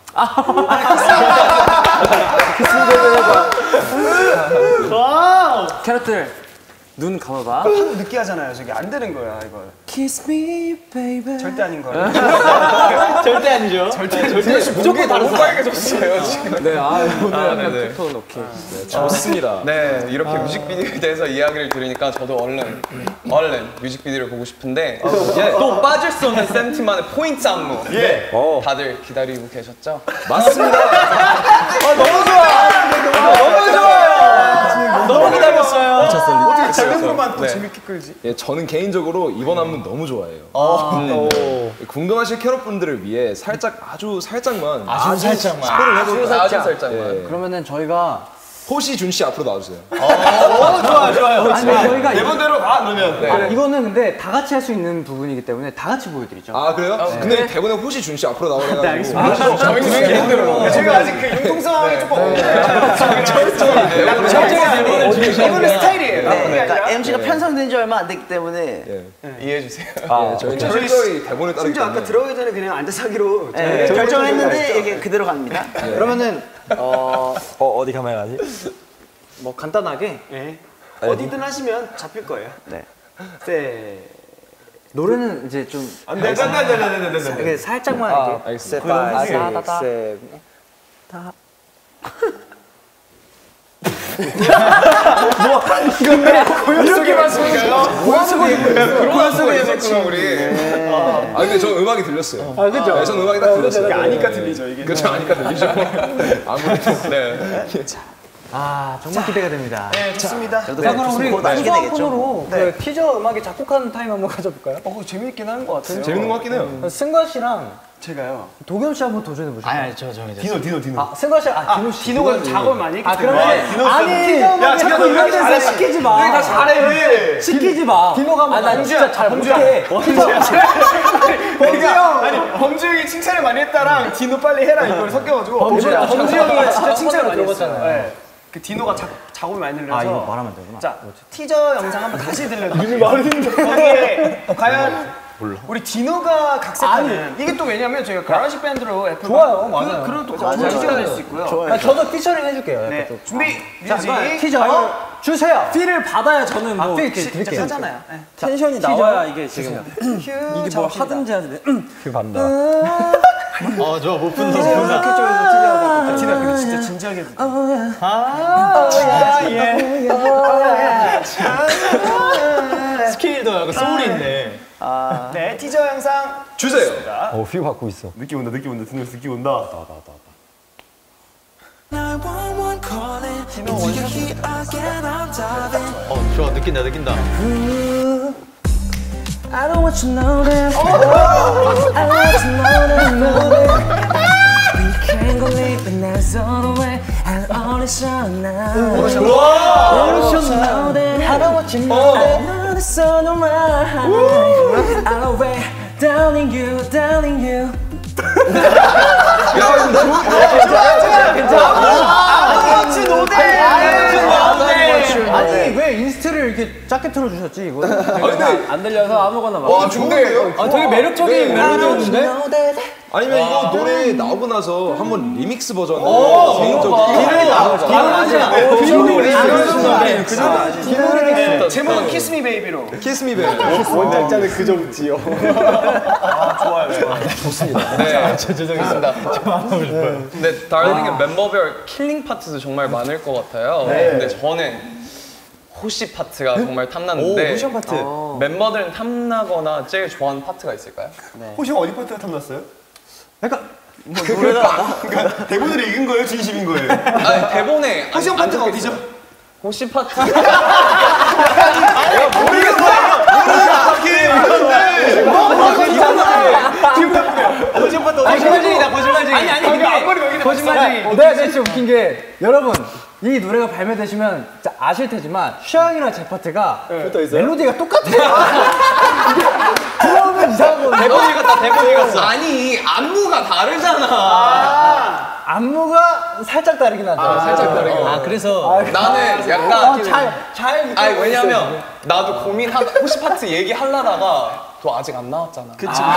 와우. 캐럿들 눈 감아봐. 한국 느끼 하잖아요. 저기 안 되는 거야 이걸. Kiss Me Baby. 절대 아닌 거예요. 절대 아니죠. 절대 절대 무조건 다른 빨개졌어요 지금. 네, 아 오늘 아, 약간 네네. 투톤 오케이. 좋습니다. 네, 이렇게 뮤직비디오에 대해서 이야기를 들으니까 저도 얼른, 얼른 뮤직비디오를 보고 싶은데 예, 또 빠질 수 없는 쌤팀만의 포인트 안무. 예. 다들 기다리고 계셨죠? 맞습니다. 너무 좋아요. 너무 기다렸어요. 어떻게 지금으로만 또 네. 재밌게 끌지? 예, 저는 개인적으로 이번 안무 너무 좋아해요. 음. 궁금하실 캐럿분들을 위해 살짝 아주 살짝만 아주 살짝만. 스포를 해볼까요? 아주 살짝만. 예. 그러면은 저희가 호시 준 씨 앞으로 나와주세요. 좋아 좋아요. 아니 저희가 내 번대로 가 그러면. 네. 아, 이거는 근데 다 같이 할 수 있는 부분이기 때문에 다 같이 보여드리죠. 아 그래요? 근데 대본에 호시 준 씨 앞으로 나오래가지고. 네, 알겠습니다. 저희 개인적으로. 제가 아직 그 융통성이 조금 네. 이분의 스타일이에요. 네, 그러니까 엠씨가 편성된 지 얼마 안 됐기 때문에 이해해 주세요. 예, 저희 철저히 대본을 따르기 심지어 아까 때문에. 들어가기 전에 그냥 앉아서 하기로 네, 결정을 했는데 이게 그대로 갑니다. 그러면은 어, 어 어디 카메라 가지? 뭐 간단하게 예. 어디든 하시면 잡힐 거예요. 네. 네. 노래는 이제 좀 안돼 안돼 안돼 안돼 안돼 이렇게 살짝만 이렇게 알겠습니다. 다다다 고요 속에 맞습니까? 고요 속에 그런 속에 있었구나 우리. 아 근데 저 음악이 들렸어요. 아 그죠? 네, 전 음악이 딱 들렸어요. 아니까 들리죠 이게. 그렇죠, 아니까 들리죠. 아무래도. 네. 아 정말 기대가 됩니다. 네 좋습니다. 저도 자 그럼 우리 곧 알게 소소한 되겠죠. 폰으로 네. 그 티저 음악에 작곡하는 타임 한번 가져볼까요? 어 재밌긴 한 것 같아요. 재밌는 것 같긴 해요. 승관 씨랑 제가요. 도겸 씨 한번 도전해 보시죠. 아니, 아니, 저, 저, 이제. 디노 디노 디노. 아, 승관 씨, 아, 디노 씨. 디노가 작업을 많이 했기 아, 때문에. 그러면 디노 씨. 아니, 야, 자꾸 이런 데서 시키지 마. 여기 다 잘해. 시키지 마. 디노가 아, 나 진짜 잘 못해. 범주 형. 아니, 범주 형이 칭찬을 많이 했다랑 디노 빨리 해라 이걸 섞여가지고. 범주 형. 범주 형이 진짜 칭찬을 많이 들어봤잖아요. 했어요. 네. 그 디노가 자, 작업을 많이 늘려서. 아, 이거 말하면 되구나. 자, 티저 영상 한번 다시 들려드릴게요. 거기에 과연 우리 디노가 각색하는 이게 또 왜냐면 저희가 가라지 밴드로 애플 좋아요, 맞아요. 그, 그런 또 조지가 될 수 있고요. 좋아요. 아, 저도 피처링 해줄게요. 네, 또. 준비, 자, 뮤직. 티저 주세요. 필을 받아야 저는 뭐 아, 필 이렇게 드릴게요. 하잖아요. 네. 텐션이 나와야 이게 지금 휴, 이게 뭐 하든지 하든지 그 간다. 어, 좋아, 못 푼다. 이렇게 쪽에서 티저. 티저 근데 진짜 진지하게. 아, 예. 스케일도 약간 소울이 있네. 아, 네, 티저 영상 주세요. 어, 휘 받고 있어. 느낌 온다 느낌 온다 디노 느낌 온다. nine one one calling. Into your heat again, I'm diving. 어, 좋아, 느낀다, 느낀다. I don't want you to know that. I want you to know that, know that. We can't go leaving us all the way. And all is on now. I want you to know that. I don't want you to know that. Not the sun around. I'll wait, darling you, darling you. 아무렇지 노대. 아니, 왜 인스트를 이렇게 작게 틀어주셨지, 이거? 안 들려서 아무거나 막. 와, 좋은데요? 아, 되게 매력적인 멜로디였는데? 아니면 이거 노래 나오고 나서 한번 리믹스 버전. 개인적으로. 제목은 Kiss Me Baby로. 키스 미 베이비. 원작자는 그저 웃지요. 네, 죄송합니다. 근데 다르닝은 멤버별 킬링 파트도 정말 많을 것 같아요. 근데 저는 호시 파트가 정말 탐나는데 호시 파트. 멤버들은 탐나거나 제일 좋아하는 파트가 있을까요? 호시 어디 파트가 탐났어요? 약간 그러니까 대본을 읽은 거예요, 진심인 거예요? 아니 대본에 호시 형 파트가 어디죠? 호시 파트. 거짓말쟁이다, 거짓말쟁이. 아니, 아니, 이게 거짓말쟁이. 내가 진짜 웃긴 게, 여러분, 이 노래가 발매되시면 진짜 아실 테지만, 슈양이랑 제 파트가 멜로디가 똑같아요. 들어오면 이상한 거. 대본이 같다, 대본이 같어. 아니 안무가 다르잖아. 아, 안무가 살짝 다르긴 하죠. 아, 살짝 다르긴 아, 하죠. 그래서. 나는 약간 잘, 잘. 아니 왜냐면 나도 고민하다 호시 파트 얘기하려다가 또 아직 안 나왔잖아. 그치 그치.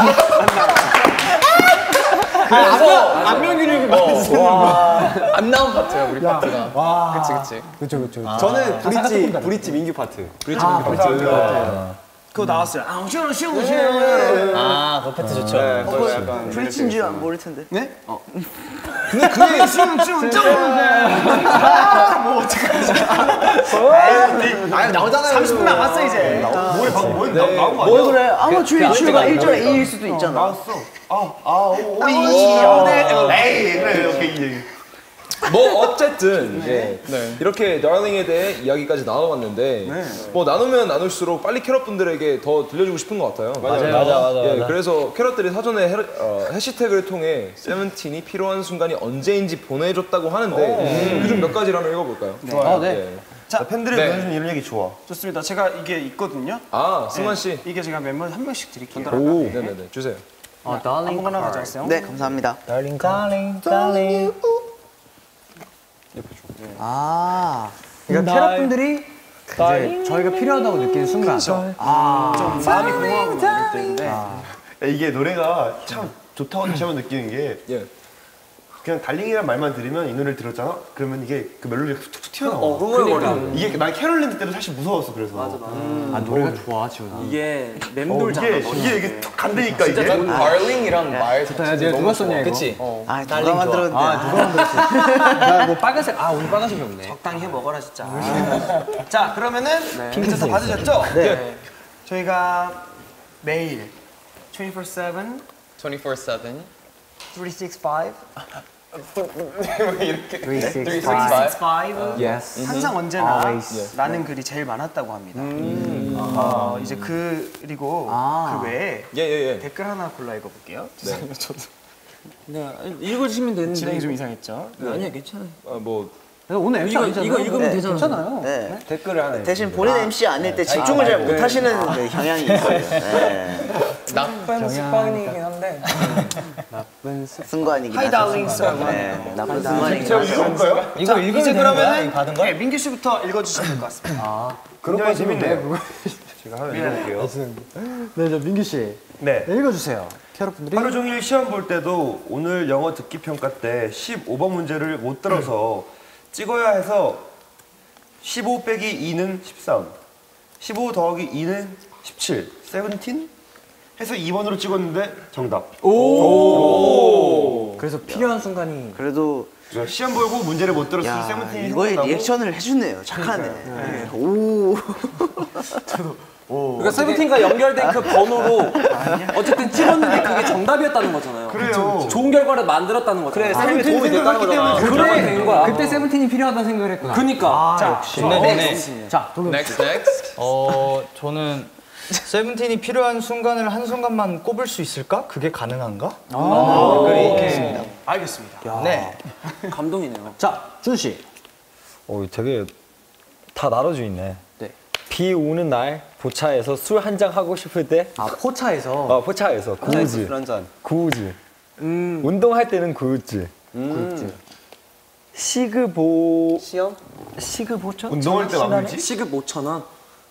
그래서 안면기력이 안 나온 파트야 우리 파트가. 와. 그치 그치. 그쵸, 그쵸. 그쵸. 저는 브릿지 브릿지 민규 파트. 브릿지 민규 파트. 그거 나왔어요. 아, 오시오, 오시오, 오시오. 아, 그 파트 좋죠. 네, 그거 약간 브릿지인 줄 모를 텐데. 네? 근데 그게 쭝쭝쭝. 뭐 어떡하지? 아니 나오잖아요. 삼십 분 남았어 이제. 뭐에 방금 뭐에 나- 나온 거 뭐 아니야? 그래? 아마 주의 주가 일 절에 이일 수도 있잖아. 나왔어. 아아오오이 에이 그래 오케이 이제. 뭐 어쨌든 이제 이렇게 다링에 대해 이야기까지 나눠봤는데 뭐 나누면 나눌수록 빨리 캐럿 분들에게 더 들려주고 싶은 것 같아요. 맞아요. 맞아, 맞아, 예, 맞아. 그래서 캐럿들이 사전에 해, 어, 해시태그를 통해 세븐틴이 필요한 순간이 언제인지 보내줬다고 하는데 그중 몇 가지를 한번 읽어볼까요? 아, 네. 예. 자, 팬들이 네. 보내주는 이런 얘기 좋아. 좋습니다. 제가 이게 있거든요. 아 승환 씨. 이게 제가 멤버 한 명씩 드릴게요. 오, 네네네 주세요. 아, darling. 아무거나 가져왔어요. 네, 감사합니다. Darling, darling, darling. 아, 그러니까 캐럿 분들이 이제 저희가 필요하다고 느끼는 순간. 아, 좀 마음이 공허하고 그럴 때인데. 야, 이게 노래가 참 좋다고 다시 한번 느끼는 게 예. 그냥 달링이란 말만 들으면 이 노래를 들었잖아? 그러면 이게 그 멜로디가 툭툭 튀어나와. 어, 흥얼거려. 이게 난 캐롤랜드 때도 사실 무서웠어 그래서. 맞아 맞아. 아, 노래가 좋아, 지훈아. 이게 어, 맴돌잖아. 이게 이게 이게 툭 간다니까 이게. 전 다링이랑 말 야, 내가 누가 썼냐, 이거? 그치? 아, 누가 만들었는데. 아, 누가 만들었어? 나 뭐 빨간색, 아, 오늘 빨간색이 없네. 적당히 해 먹어라 진짜. 자, 그러면은 핑크색 다 받으셨죠? 네. 저희가 매일 이십사 칠 twenty-four seven 삼백육십오 이렇게 three, six, three, six, five. five. Yes. 항상 언제나 Always. 라는 글이 제일 많았다고 합니다. 음. 어, 이제 그 그리고 아. 그 외에 예, 예, 예. 댓글 하나 골라 읽어볼게요. 죄송해요, 저도 네, 읽어주시면 되는데. 진행이 좀 이상했죠. 네. 아니야, 괜찮아요. 아, 뭐 오늘 엠씨 이거, 아니잖아요. 이거 읽으면 네, 되잖아요. 괜찮아요. 네. 댓글을 하나 대신 본인 엠씨 아닐 때 집중을 잘 못하시는 그 경향이 있어요. 네. 나쁜 습관이긴 한데. 나쁜 순간이긴 하이 하죠. 달링스라고 네, 나쁜 순간이긴 하죠. 읽어볼까요? 이거 읽으면 이제 되는 거야? 그러면은 이거 받은 거? 네, 민규 씨부터 읽어주시면 될 것 같습니다. 아, 굉장히 재밌네요. 그거. 제가 하나 읽어볼게요. 네, 저 민규 씨. 네. 읽어주세요. 캐럿 분들이. 하루 종일 시험 볼 때도 오늘 영어 듣기 평가 때 십오 번 문제를 못 들어서 찍어야 해서 십오 빼기 이는 십삼, 십오 더하기 이는 십칠, 세븐틴? 해서 이 번으로 찍었는데 정답. 오. 그래서 필요한 순간이. 그래도 시험 보고 문제를 못 들었을 야, 세븐틴이 이거에 생각나고. 리액션을 해주네요. 착하네. 네. 오. 그러니까 세븐틴과 연결된 그 번호로 어쨌든 찍었는데 그게 정답이었다는 거잖아요. 그래요. 좋은 결과를 만들었다는 거잖아요. 그래, 삶에 도움이 됐다는 거잖아요. 그래, 된 거야. 그때 세븐틴이 필요하다는 생각을 했구나. 그니까. 아, 자, 역시. 좋네, 네. 좋네. 자, 동현 씨. Next, next. 어, 저는 세븐틴이 필요한 순간을 한 순간만 꼽을 수 있을까? 그게 가능한가? 아, 댓글이 오케이. 있습니다. 알겠습니다. 네. 감동이네요. 자, 준 씨. 어, 되게 다 나눠져 있네. 네. 비 오는 날 포차에서 술 한 잔 하고 싶을 때. 아, 포차에서. 어, 포차에서 구우즈. 술 한 잔. 구우즈. 음. 운동할 때는 구우즈. 음. 시그보. 시험? 시그보천? 운동할 때 마무리지? 시급 오천 원.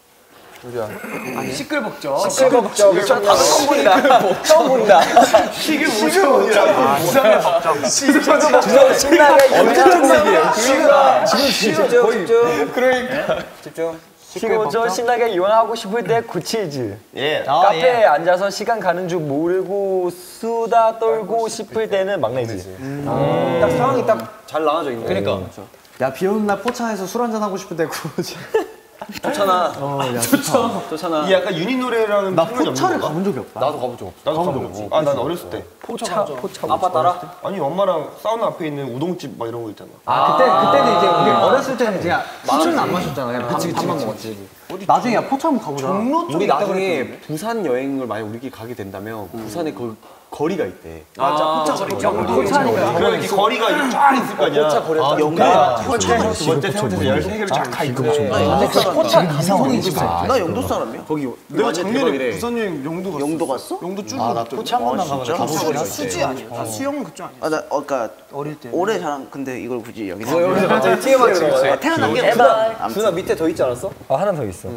아니, 시끌벅적. 시끌벅적. 저 다섯 번 본다. 처음 본다. 시급 오천 원이라고. 이상의 법적. 주저 신나게 언제 쪽이에요? 지금 집중 집중. 그러니까 집중. 시그보천 신나게 이용하고 싶을 때 구치즈. 예. 카페에 앉아서 시간 가는 줄 모르고 수다 떨고 싶을 때는 막내지. 딱 상황이 딱 잘 나눠져 있네. 그러니까. 야, 비 오는 날 포차에서 술 한 잔 하고 싶을 때 구우지. 좋잖아. 어, 야, 좋죠. 좋잖아. 이 약간 유닛 노래랑은 나 상관이 없는 포차를 건가? 가본 적이 없다. 나도 가본 적 없어. 나도 가본 적 없어. 아, 난 어렸을 때. 포차 포차. 아빠 따라? 아니, 엄마랑 사우나 앞에 있는 우동집 막 이런 거 있잖아. 아, 그때, 그때는 이제 우리 어렸을 때는 그냥 술은 안 마셨잖아. 그냥 밥, 밥만 먹었지. 나중에 야, 포차 한번 가보자. 우리 나중에 부산 여행을 만약 우리끼리 가게 된다면 부산에 그 거리가 있대. 맞아, 포차 거리. 포차니까. 그럼 이렇게 거리가 이렇게 쫙 있을 거 아니야. 포차 거리가 딱 영도야. 두 번째, 두 번째, 세 번째, 열세 개를 쫙 가 있고. 나 영도 사람. 포차 감성이지. 나 영도 사람이야. 거기 내가 작년에 대박이래. 부산 여행 영도 갔어. 영도 갔어? 영도 쭉. 아, 나 포차 한 번만 가보자. 진짜? 가보자. 수지 아니야? 아, 수영은 그쪽 아니야? 아, 나 어, 그러니까 어릴 때. 올해 자랑 근데 이걸 굳이 여기서 튀어맞지. 태어난 게 없어. 준아 밑에 더 있지 않았어? 아, 하나 더 있어.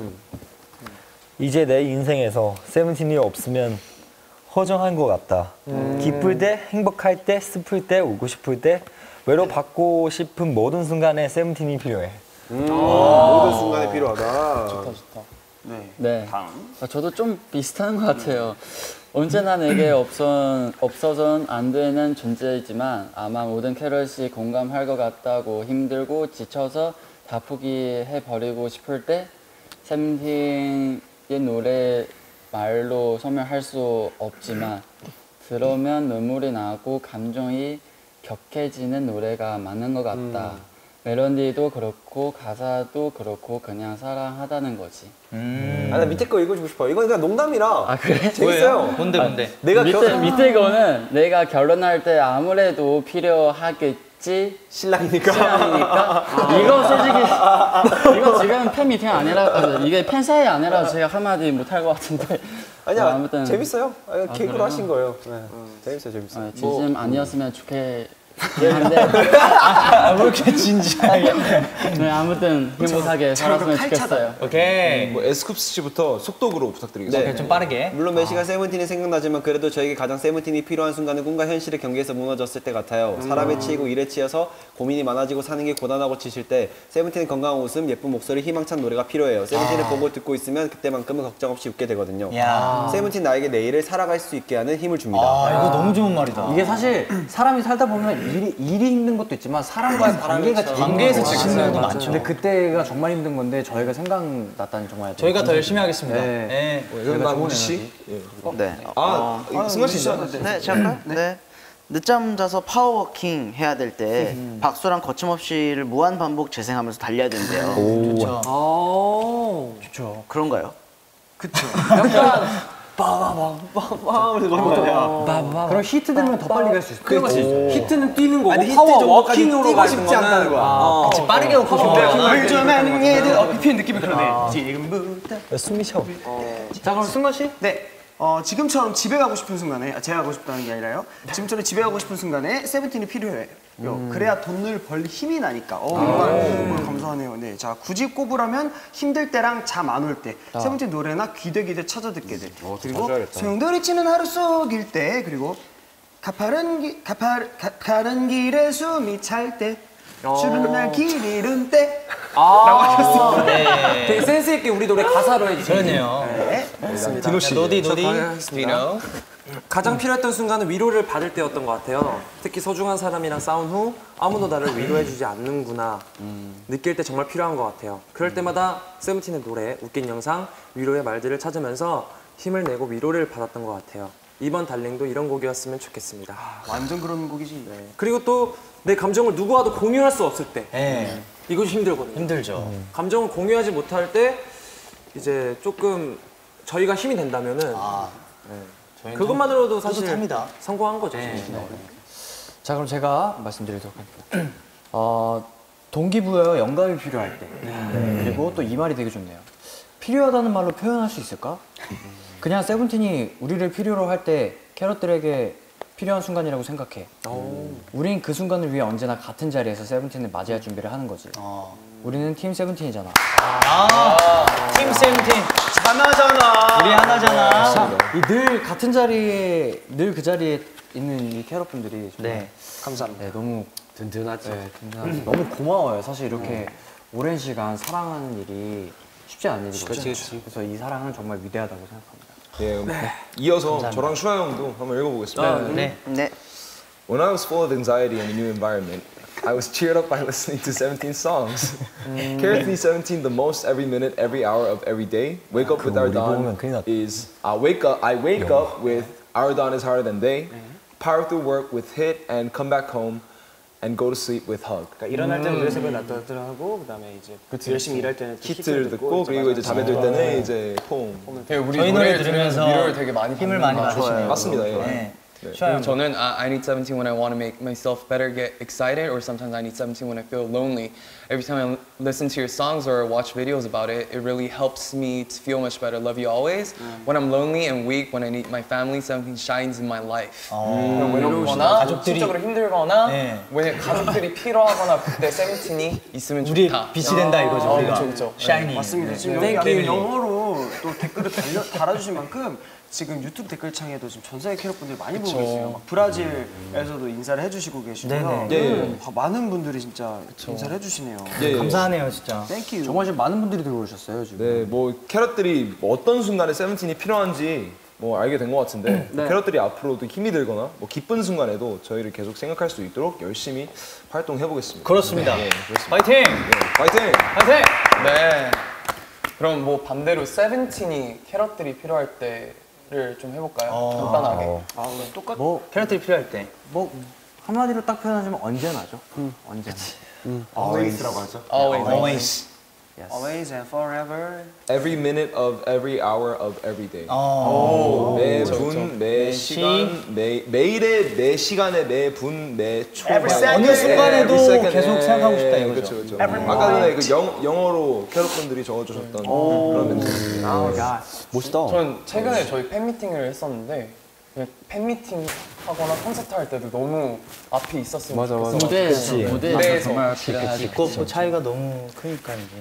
이제 내 인생에서 세븐틴이 없으면 허전한 것 같다. 기쁠 때, 행복할 때, 슬플 때, 울고 싶을 때, 외로받고 싶은 모든 순간에 세븐틴이 필요해. 모든 순간에 필요하다. 네. 네. 아, 저도 좀 비슷한 것 같아요. 언제나 내게 없어, 없어선 안 되는 존재이지만 아마 모든 캐럿이 공감할 것 같다고 힘들고 지쳐서 다 포기해버리고 싶을 때 세븐틴의 노래 말로 설명할 수 없지만 들으면 눈물이 나고 감정이 격해지는 노래가 많은 것 같다. 음. 멜로디도 그렇고 가사도 그렇고 그냥 사랑하다는 거지. 음. 아, 나 밑에 거 읽어주고 싶어. 이건 그냥 농담이라. 아 그래? 재밌어요. 뭔데 뭔데? 내가 밑에 결... 밑에 거는 내가 결혼할 때 아무래도 필요하겠지. 신랑이니까. 신랑이니까. 아. 이거 솔직히 이거 지금 팬 미팅 아니라 이게 팬 사이 아니라 제가 한마디 못할 것 같은데. 아니야. 어, 아무튼 재밌어요. 아, 케이크로 그래요? 하신 거예요. 네. 음. 재밌어요, 재밌어요. 아, 진심 뭐, 아니었으면 좋겠. 한데 아, 왜 이렇게 진지하게? 네, 아무튼 행복하게 살았으면 좋겠어요. 오케이. 뭐 에스쿱스 씨부터 속독으로 부탁드리겠습니다. 네, 좀 빠르게. 물론 매시가 아. 세븐틴이 생각나지만 그래도 저에게 가장 세븐틴이 필요한 순간은 꿈과 현실의 경계에서 무너졌을 때 같아요. 음. 사람에 치이고 일에 치여서 고민이 많아지고 사는 게 고단하고 지칠 때 세븐틴의 건강한 웃음, 예쁜 목소리, 희망찬 노래가 필요해요. 세븐틴을 아. 보고 듣고 있으면 그때만큼은 걱정 없이 웃게 되거든요. 야. 세븐틴 나에게 내일을 살아갈 수 있게 하는 힘을 줍니다. 아, 이거 너무 좋은 말이다. 이게 사실 사람이 살다 보면 일이, 일이 힘든 것도 있지만 사람과의 관계가 관계에서 지치는 것도 많죠. 근데 그때가 정말 힘든 건데 저희가 생각났다니 정말 저희가 더 열심히 하겠습니다. 네. 네. 뭐, 이건 나 우지 씨? 네. 아, 승관 씨 있었는데. 네, 제가 할까요? 네. 늦잠 자서 파워워킹 해야 될 때 박수랑 거침없이를 무한 반복 재생하면서 달려야 된대요. 좋죠. 오. 좋죠. 그런가요? 그쵸. 약간 빠바바바바 이러는 거 아니야? 그럼 히트 들면 더 빨리 갈 수 있어. 그렇지. 히트는 뛰는 거고 아니, 히트 파워 정도까지 워킹으로 뛰고 가는 싶지 거는 않다는 거야. 어. 그치, 빠르게 걷고 싶어. 요즘 애들 어, 비피는 느낌이 그러네. 지금부터. 숨이 차. 자 그럼 승관 씨? 네. 어, 지금처럼 집에 가고 싶은 순간에, 아, 제가 가고 싶다는 게 아니라요. 지금처럼 집에 가고 싶은 순간에 세븐틴이 필요해요. 음. 그래야 돈을 벌 힘이 나니까. 어, 정말 감사하네요. 네, 자 굳이 꼽으라면 힘들 때랑 잠 안 올 때 아. 세븐틴 노래나 귀되기들 찾아 듣게 돼. 어, 그리고 소용돌이 치는 하루 속일 때, 그리고 가파른 기, 가파른 가, 가는 길에 숨이 찰 때, 주는 날 길 잃은 때. 아 라고 하셨습니다. 네. 되게 센스 있게 우리 노래 가사로 해주세요. 그러네요. 네. 좋습니다. 디노 씨. 노디 노디. 디노. 가장 필요했던 순간은 위로를 받을 때였던 것 같아요. 특히 소중한 사람이랑 싸운 후 아무도 나를 위로해주지 않는구나 느낄 때 정말 필요한 것 같아요. 그럴 때마다 세븐틴의 노래, 웃긴 영상, 위로의 말들을 찾으면서 힘을 내고 위로를 받았던 것 같아요. 이번 달링도 이런 곡이었으면 좋겠습니다. 아, 완전 그런 곡이지. 네. 그리고 또 내 감정을 누구와도 공유할 수 없을 때 네. 이것이 힘들거든요. 힘들죠. 음. 감정을 공유하지 못할 때 이제 조금 저희가 힘이 된다면은 아, 네. 그것만으로도 사실 뿌듯합니다. 성공한 거죠. 네. 네. 자 그럼 제가 말씀드리도록 할게요. 어, 동기부여와 영감이 필요할 때. 네. 그리고 또 이 말이 되게 좋네요. 필요하다는 말로 표현할 수 있을까? 그냥 세븐틴이 우리를 필요로 할 때 캐럿들에게 필요한 순간이라고 생각해. 오. 우린 그 순간을 위해 언제나 같은 자리에서 세븐틴을 맞이할 준비를 하는 거지. 어. 우리는 팀 세븐틴이잖아. 아, 팀 세븐틴. 하나잖아. 우리 하나잖아. 늘 같은 자리에, 늘 그 자리에 있는 이 캐럿분들이 정말 네. 감사합니다. 네, 너무 든든하지. 네, 든든하지. 너무 고마워요. 사실 이렇게 오랜 시간 사랑하는 일이 쉽지 않은 일이거든요. 그치, 그치. 그래서 이 사랑은 정말 위대하다고 생각합니다. 네, 네. 이어서 감사합니다. 저랑 슈아 형도 한번 읽어보겠습니다. 아, 네. 네. When I was full of anxiety in a new environment, I was cheered up by listening to seventeen songs. Carry seventeen the most every minute, every hour of every day. Wake up with our dawn is I wake up. I wake up with our dawn is harder than day. Power through work with hit and come back home. And go to sleep with hug. 그러니까 일어날 때는 노래 새벽 나들을 하고 그다음에 이제 그치, 열심히 일할 때는 히트를 듣고 그리고 이제 잠에 들 때는 이제 폼. 우리 저희 노래 들으면서 위로를 되게 많이 힘을 받는 많이 것 같아요. 받으시네요. 맞습니다. 예. 네. 그리고 저는 uh, I need seventeen when I want to make myself better, get excited, or sometimes I need seventeen when I feel lonely. Every time I listen to your songs or watch videos about it, it really helps me to feel much better. Love you always. Mm. When I'm lonely and weak, when I need my family, seventeen shines in my life. 어, 외롭거나 가족들이 심적으로 힘들거나 네. 왜 가족들이 필요하거나 그때 세븐틴이 있으면 우리 좋다. 빛이 된다 이거죠. 어, 우리가. 그렇죠, 그렇죠. 샤이니. 맞습니다. 지금 네. 여기 Thank 안에 you. 영어로 또 댓글을 달려, 달아주신 만큼 지금 유튜브 댓글창에도 지금 전 세계 캐럿분들이 많이 보고 계세요. 막 브라질에서도 인사를 해주시고 계시고요. 네네. 음, 많은 분들이 진짜 인사를 해주시네요. 예, 예. 감사하네요, 진짜. Thank you. 정말 지금 많은 분들이 들어오셨어요 지금. 네, 뭐 캐럿들이 뭐 어떤 순간에 세븐틴이 필요한지 뭐 알게 된 것 같은데 네. 캐럿들이 앞으로도 힘이 들거나 뭐 기쁜 순간에도 저희를 계속 생각할 수 있도록 열심히 활동해 보겠습니다. 그렇습니다. 네, 그렇습니다. 파이팅! 네, 파이팅! 파이팅! 네. 그럼 뭐 반대로 세븐틴이 캐럿들이 필요할 때를 좀 해볼까요? 간단하게. 아, 그럼 똑같. 뭐 캐럿들이 필요할 때. 뭐 한마디로 딱 표현하자면 언제나죠. 언제나. Always라고 하죠. Always. Always. Yes. Always and forever. Every minute of every hour of every day. 어. 매 분, 매 시간, 매 매일의 매 시간에 매 분, 매 초. Every second. 어느 순간에도 Every second. 계속 생각하고 싶다 이거죠. 그렇죠, 그렇죠. 아까 전에 그 영, 영어로 캐럿분들이 적어주셨던 그런 멘트. 아, 멋있다. 저는 최근에 저희 팬미팅을 했었는데 그냥 팬미팅 하거나 콘서트 할 때도 너무 앞이 있었으면 맞아, 맞아. 좋겠어요. 무대에서 무대에서 무대에서. 정말 필요하지. 있고 그 차이가 너무 크니까 이제.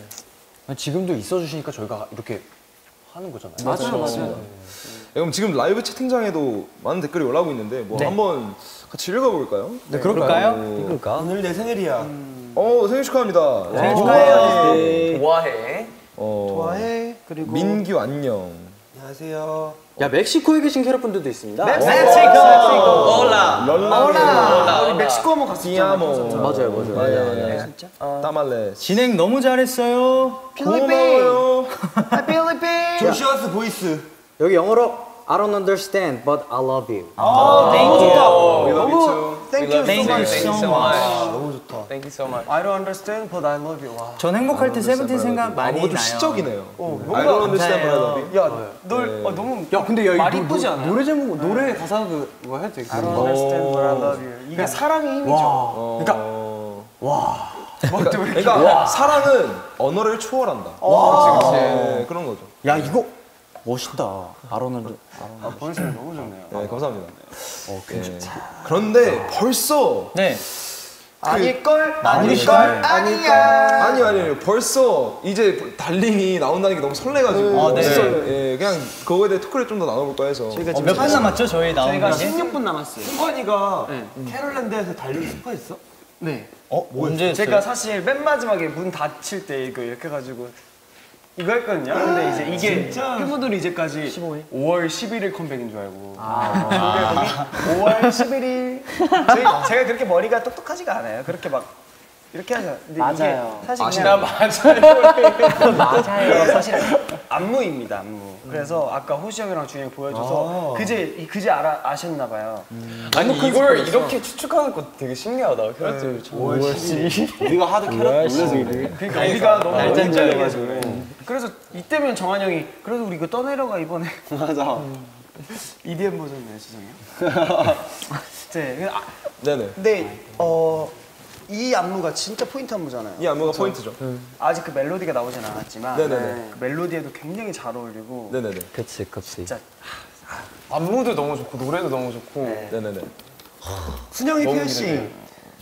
네. 지금도 있어주시니까 저희가 이렇게 하는 거잖아요. 맞아요, 맞아요. 네, 그럼 지금 라이브 채팅창에도 많은 댓글이 올라오고 있는데 뭐 네. 한번 같이 읽어볼까요? 네, 그럴까요? 오. 이걸까? 오늘 내 생일이야. 어 생일 축하합니다. 생일 어, 축하해요. 좋아해. 어, 좋아해. 그리고 민규 안녕. 안녕하세요. 야 멕시코에 계신 캐럿분들도 있습니다. 멕시코. 올라. 롤라. 우리 멕시코 한번 갔었잖아요. 콘서트. 맞아요, 맞아요. 맞아요, 맞아요. 진짜? 따말레. 진행 너무 잘했어요. 필리핀. 고마워요. 필리핀. 조슈아스 보이스. 여기 영어로 I don't understand, but I love you. 아, Thank you. 너무 thank you so Thank you much. so much. 너무 좋다. Thank you so much. I don't understand, but I love you. 와. 전 행복할 때 세븐틴 생각 많이 나요. 아, 좀 시적이네요. 어, I don't understand, but I love you. 야, 널 어, 너무 야, 근데 야, 말이 이거 이쁘지 노- 않아? 노래 제목, 노래 가사 그거 해도 되겠다. I don't understand, but I love you. 이게 사랑의 힘이죠. 그러니까 와. 그러니까 사랑은 언어를 초월한다. 그치, 그치. 네, 그런 거죠. 야, 이거 멋있다. 아로는 아, 번스는 너무 좋네요. 네, 감사합니다. 어, 네. 그런데 벌써 네. 아닐걸? 아닐걸? 아니야. 아니요, 아니요. 벌써 이제 달링이 나온다는 게 너무 설레가지고. 아, 네. 예, 그냥 그거에 대해 토크를 좀 더 나눠볼까 해서. 저희가 몇 분 남았죠, 저희 나온 저희가 게? 십육 분 남았어요. 승관이가 캐롤랜드에서 달리기 스포했어? 네. 어, 언제 제가 사실 맨 마지막에 문 닫힐 때 이거 이렇게 해가지고 이거 했거든요. 근데 이제 이게 팬분들이 이제까지 오월 십일일 컴백인 줄 알고. 아. 오월 십일일. 저희, 제가 그렇게 머리가 똑똑하지가 않아요. 그렇게 막 이렇게 하죠. 근데 맞아요. 이게 사실 아, 그냥 맞아요. 맞아요. 사실 안무입니다. 안무. 그래서 아까 호시 형이랑 준이 형이 보여줘서 그제 이- 그제 알아 아셨나 봐요. 아니 이걸 이렇게 추측하는 거 되게 신기하다. 그렇죠. 오월 십일. 우리가 하도 캐럿 놀라서 그러니까 우리가 너무 헷갈려가지고. 그래서 이때면 정한 형이 그래도 우리 이거 떠내려가 이번에. 맞아. 이디엠 버전이네 죄송해요. 네. 아, 네네. 근데 어. 이 안무가 진짜 포인트 안무잖아요. 이 안무가 포인트죠. 아직 그 멜로디가 나오진 않았지만 네네네. 그 멜로디에도 굉장히 잘 어울리고 네네네. 그치 그치. 진짜 안무도 너무 좋고 노래도 너무 좋고. 네네네. 순영이 너무 피어싱.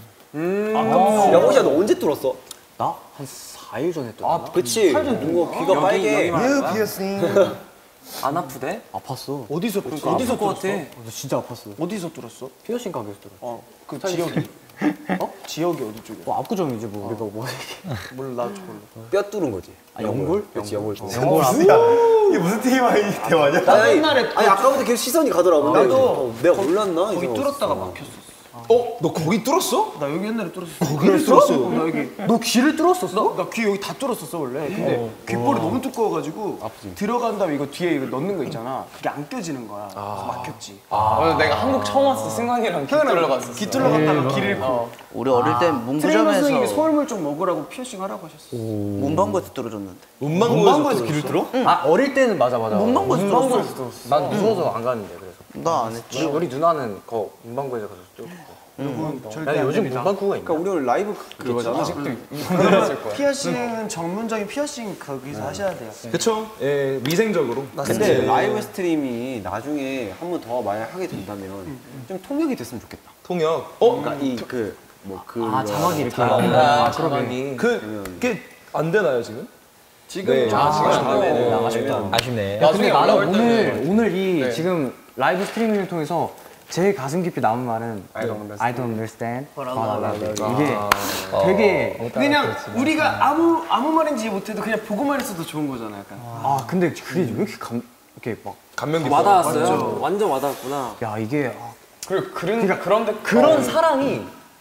야, 호시야 너 언제 뚫었어? 나? 한 사 일 전에 또. 아, 그치. 뭔가 귀가 빨개. 유 피어싱. 안 아프대? 아팠어. 어디서 그러니까 어디서 것 같아? 나 진짜 아팠어. 어디서 뚫었어? 피어싱 가게에서 들어. 어, 그 지역이. 어? 지역이 어디 쪽이야? 뭐 압구정이지 뭐 우리가 뭐. 몰라, 나도 몰라. 뼈 뚫은 거지. 아, 연골? 그렇지, 연골. 연골 앞. 이게 무슨 테이마이 대화냐? 아니, 옛날에 아니 아까부터 계속 시선이 가더라고. 나도 내가 몰랐나? 거기 이거. 뚫었다가 막혔어. 어? 너 거기 뚫었어? 나 여기 옛날에 뚫었었어. 거기를 뚫었어? 어, 나 여기 너 귀를 뚫었었어? 나 귀 여기 다 뚫었었어 원래. 근데 귓볼이 너무 두꺼워가지고 들어간 다음에 이거 뒤에 이거 넣는 거 있잖아. 그게 안 껴지는 거야. 그래서 막혔지. 아, 내가 한국 처음 왔을 때 승관이랑 길 뚫러 갔었어. 귀 뚫러 갔다가 귀를 고 우리 어릴 때 트레이너 문구점에서 선생님이 소울물 좀 먹으라고 피어싱 하라고 하셨어. 문방구에서 뚫어줬는데. 문방구에서 길을 뚫어? 아, 어릴 때는 맞아 맞아. 문방구에서 문방구에서 뚫었어. 난 무서워서 안 가는데 그래서. 나 안 했지. 우리, 우리 누나는 거 문방구에서 가서 뚫었고. 나 요즘 문방구가 있나? 그러니까 우리 오늘 라이브 그거잖아. 아직도 있을 거야. 피어싱은 전문적인 피어싱 거기서 하셔야 돼요. 그쵸? 예, 위생적으로. 근데 라이브 스트림이 나중에 한 번 더 만약 하게 된다면 좀 통역이 됐으면 좋겠다. 통역. 어? 그러니까 이그뭐 그. 아, 자막이 이렇게. 아, 자막이. 그, 그게 안 되나요, 지금? 지금 네. 아, 지금 지금 네, 네. 아쉽다. 아쉽네. 야, 근데 나중에 나는 올라올 오늘 때는- 오늘 이 네. 지금 라이브 스트리밍을 통해서 제일 가슴 깊이 남은 말은 I don't understand, but I love you. 이게 되게 그냥 우리가 아무 아무 말인지 못해도 그냥 보고만 있어도 좋은 거잖아, 약간. 아 근데 그게 왜 이렇게 감 이렇게 막 감명 깊어. 와닿았어요. 완전 와닿았구나. 야 이게 아, 그리고 그런 그러니까 그런데 그런 사랑이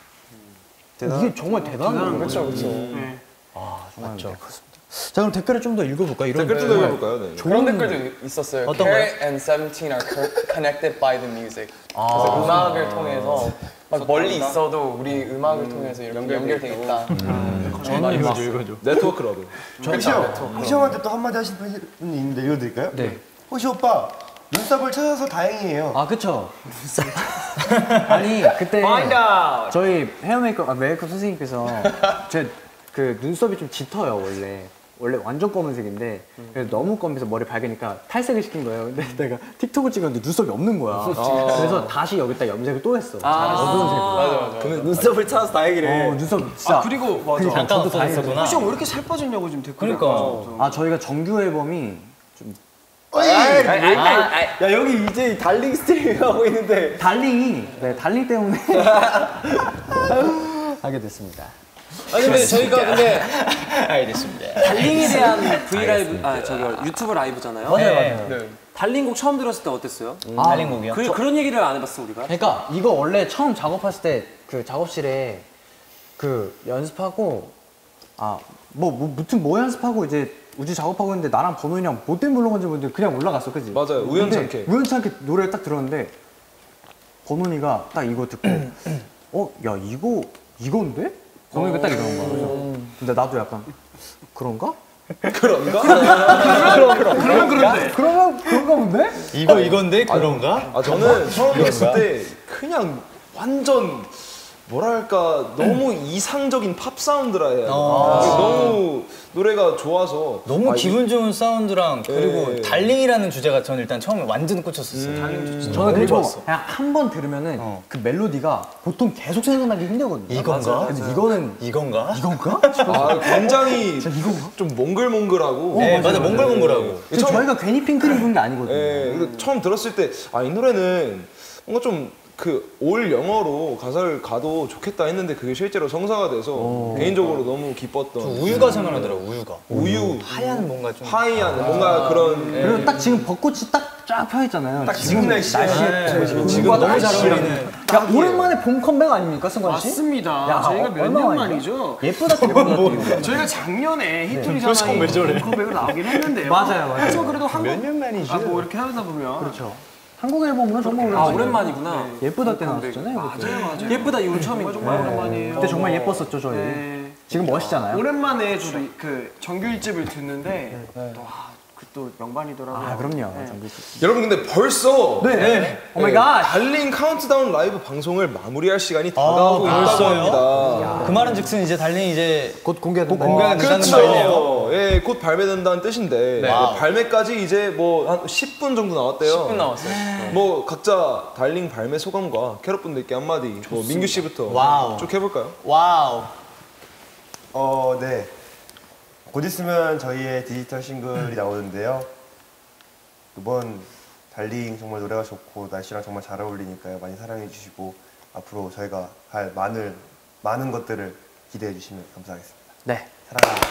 이게 정말 대단한 거예요. 그렇죠, 그렇죠. 맞죠. 자 그럼 댓글을 좀 더 읽어볼까요? 이런 댓글 좀 읽어볼까요? 네. 그런 댓글도 있었어요. 어떤 Carrot and 세븐틴 are connected by the music. 그래서 음악을 통해서 막 멀리 있어도 우리 음악을 통해서 이렇게 연결되겠다. 저는 읽어줘. 네트워크라도. 호시 형, 호시 형한테 또 한마디 하신 분이 있는데 읽어드릴까요? 네. 호시 오빠, 눈썹을 찾아서 다행이에요. 아 그쵸. 아니 그때 저희 헤어 메이크업 아, 메이크업 선생님께서 제 그 눈썹이 좀 짙어요 원래. 원래 완전 검은색인데 그래서 너무 검해서 머리 밝으니까 탈색을 시킨 거예요. 근데 내가 틱톡을 찍었는데 눈썹이 없는 거야. 그래서 다시 여기다 염색을 또 했어. 어두운 색으로. 맞아, 맞아. 그러면 눈썹을 찾아서 다행이래. 어 눈썹 진짜. 아, 그리고 맞아. 잠깐 다 했었구나. 혹시 형 왜 이렇게 살 빠졌냐고 지금 댓글이. 그러니까. 아 저희가 정규 앨범이 야 여기 이제 달링 스트리밍 하고 있는데. 달링이 네 달링 때문에 하게 됐습니다. 아니 근데 저희가 근데 알겠습니다. 달링에 대한 V 라이브 아 저기 유튜브 라이브잖아요. 맞아요 맞아요. 네. 달링곡 처음 들었을 때 어땠어요? 아, 달링곡이요? 그, 그런 얘기를 안 해봤어 우리가. 그러니까 이거 원래 처음 작업했을 때 그 작업실에 그 연습하고 아 뭐 뭐 무튼 뭐 연습하고 이제 우주 작업하고 있는데 나랑 번호이랑 뭐 때문에 물러간 지 모르는데 그냥 올라갔어, 그지? 맞아요, 우연찮게. 우연찮게 노래를 딱 들었는데 번호이가 딱 이거 듣고 어, 야 이거 이건데? 번호이가 딱 이러는 거야. 그래서 근데 나도 약간 그런가? 그런가? 그럼 그럼 그러면 그런데. 그러면 그런가 본데? 이거 이건데 그런가? 아 저는 처음 들었을 때 그냥 완전 뭐랄까 너무 이상적인 팝 사운드라 해야 되나? 너무 노래가 좋아서 너무 아, 기분 좋은 사운드랑 그리고 예. 달링이라는 주제가 저는 일단 처음에 완전 꽂혔었어요. 음. 달링 진짜 저는 너무 그리고 좋았어. 그냥 한 번 들으면은 그 멜로디가 보통 계속 생각나기 힘들거든요. 이건가? 근데 이거는 이건가? 이건가? 아 굉장히 좀 몽글몽글하고. 네, 맞아, 몽글몽글하고. 저, 저희가 괜히 핑크를 부른 게 아니거든요. 예, 그리고 처음 들었을 때 아 이 노래는 뭔가 좀 그 올 영어로 가사를 가도 좋겠다 했는데 그게 실제로 성사가 돼서 개인적으로 너무 기뻤던. 우유가 생각나더라고, 우유가. 우유. 하얀 뭔가 좀. 하이한 뭔가 그런. 그리고 딱 지금 벚꽃이 딱 쫙 펴 있잖아요. 딱 지금 날씨에. 날씨에 지금, 지금 너무 잘 어울리는. 야, 오랜만에 봄 컴백 아닙니까, 승관 씨? 맞습니다. 야, 저희가 어, 몇 얼마 년 만이죠? 만이죠? 예쁘다 컴백. 저희가 작년에 히토리 네. 사나이 컴백으로 나오긴 했는데요. 맞아요, 맞아요. 그래서 그래도 한국 몇 년 만이죠? 아, 뭐 이렇게 하다 보면 그렇죠. 한국 앨범은 정말 아 오랜만이에요. 오랜만이구나. 예쁘다 때 나왔잖아요. 맞아요, 맞아요. 예쁘다 이후로 처음인 정말 거예요. 오랜만이에요. 그때 정말 예뻤었죠, 저희. 네. 지금 멋있잖아요. 오랜만에 저도 이- 그 정규 일 집을 듣는데 또, 아, 그또 명반이더라고요. 아, 그럼요. 네. 정규 씨. 여러분 근데 벌써 네. 네. 오 마이 갓. 달링 카운트다운 라이브 방송을 마무리할 시간이 다가오고 있다고 벌써요? 합니다. 그 말은 즉슨 이제 달링 이제 곧 공개된다. 공개가 된다는 말이네요. 그렇죠. 예, 곧 발매된다는 뜻인데 네. 뭐 발매까지 이제 뭐 한 십 분 정도 나왔대요. 십 분 남았어요. 뭐 각자 달링 발매 소감과 캐럿분들께 한마디. 뭐 민규 씨부터 와우. 쭉 해볼까요? 와우. 어, 네. 곧 있으면 저희의 디지털 싱글이 나오는데요. 이번 달링 정말 노래가 좋고 날씨랑 정말 잘 어울리니까요. 많이 사랑해 주시고 앞으로 저희가 할 많은 많은 것들을 기대해 주시면 감사하겠습니다. 네. 사랑합니다.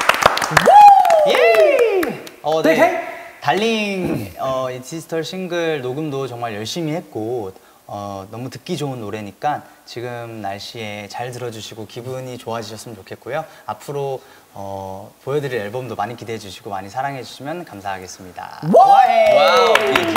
어, 네. 달링 어, 이 디지털 싱글 녹음도 정말 열심히 했고 어, 너무 듣기 좋은 노래니까 지금 날씨에 잘 들어주시고 기분이 좋아지셨으면 좋겠고요. 앞으로 어, 보여드릴 앨범도 많이 기대해 주시고 많이 사랑해 주시면 감사하겠습니다. 와우!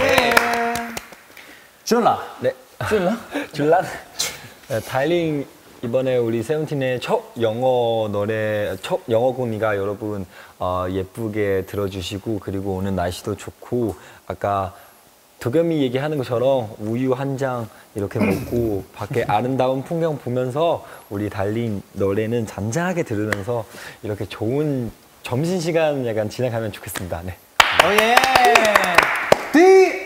줄라. 네. 줄라? 줄라? 네, 달링 이번에 우리 세븐틴의 첫 영어 노래, 첫 영어 곡이니까 여러분 어, 예쁘게 들어주시고 그리고 오늘 날씨도 좋고 아까 도겸이 얘기하는 것처럼 우유 한 장 이렇게 먹고 밖에 아름다운 풍경 보면서 우리 달링 노래는 잔잔하게 들으면서 이렇게 좋은 점심시간 약간 지나가면 좋겠습니다. 네. 오예! 디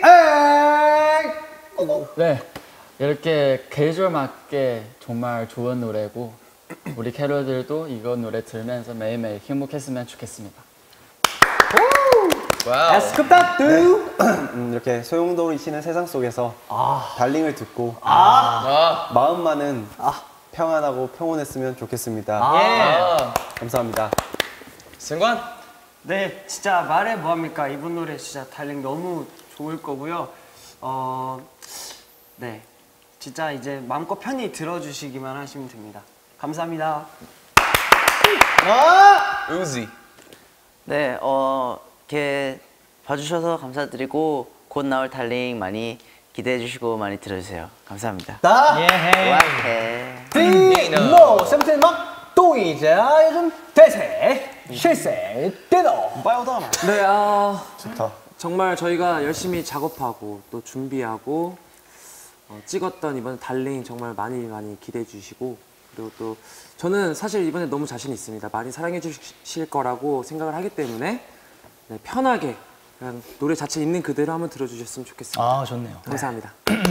네, 이렇게 계절 맞게 정말 좋은 노래고 우리 캐롤들도 이거 노래 들으면서 매일매일 행복했으면 좋겠습니다. 에스쿱다뚜. 음, 이렇게 소용돌이치는 세상 속에서 아. 달링을 듣고 아. 마음만은 평안하고 평온했으면 좋겠습니다. 아. 감사합니다. 승관. 네, 진짜 말해 뭐합니까? 이번 노래 진짜 달링 너무 좋을 거고요. 어, 네, 진짜 이제 마음껏 편히 들어주시기만 하시면 됩니다. 감사합니다. 우지. 네, 어, 이렇게 봐주셔서 감사드리고 곧 나올 달링 많이 기대해 주시고 많이 들어주세요. 감사합니다. 예헤이. 와해. 디노 세븐틴 막 또이자 요즘 대세 실세 디노. 네, 아 좋다. 정말 저희가 열심히 작업하고 또 준비하고 어, 찍었던 이번 달링 정말 많이 많이 기대해 주시고 그리고 또 저는 사실 이번에 너무 자신 있습니다. 많이 사랑해 주실 거라고 생각을 하기 때문에 네, 편하게 그냥 노래 자체 있는 그대로 한번 들어주셨으면 좋겠습니다. 아, 좋네요. 감사합니다.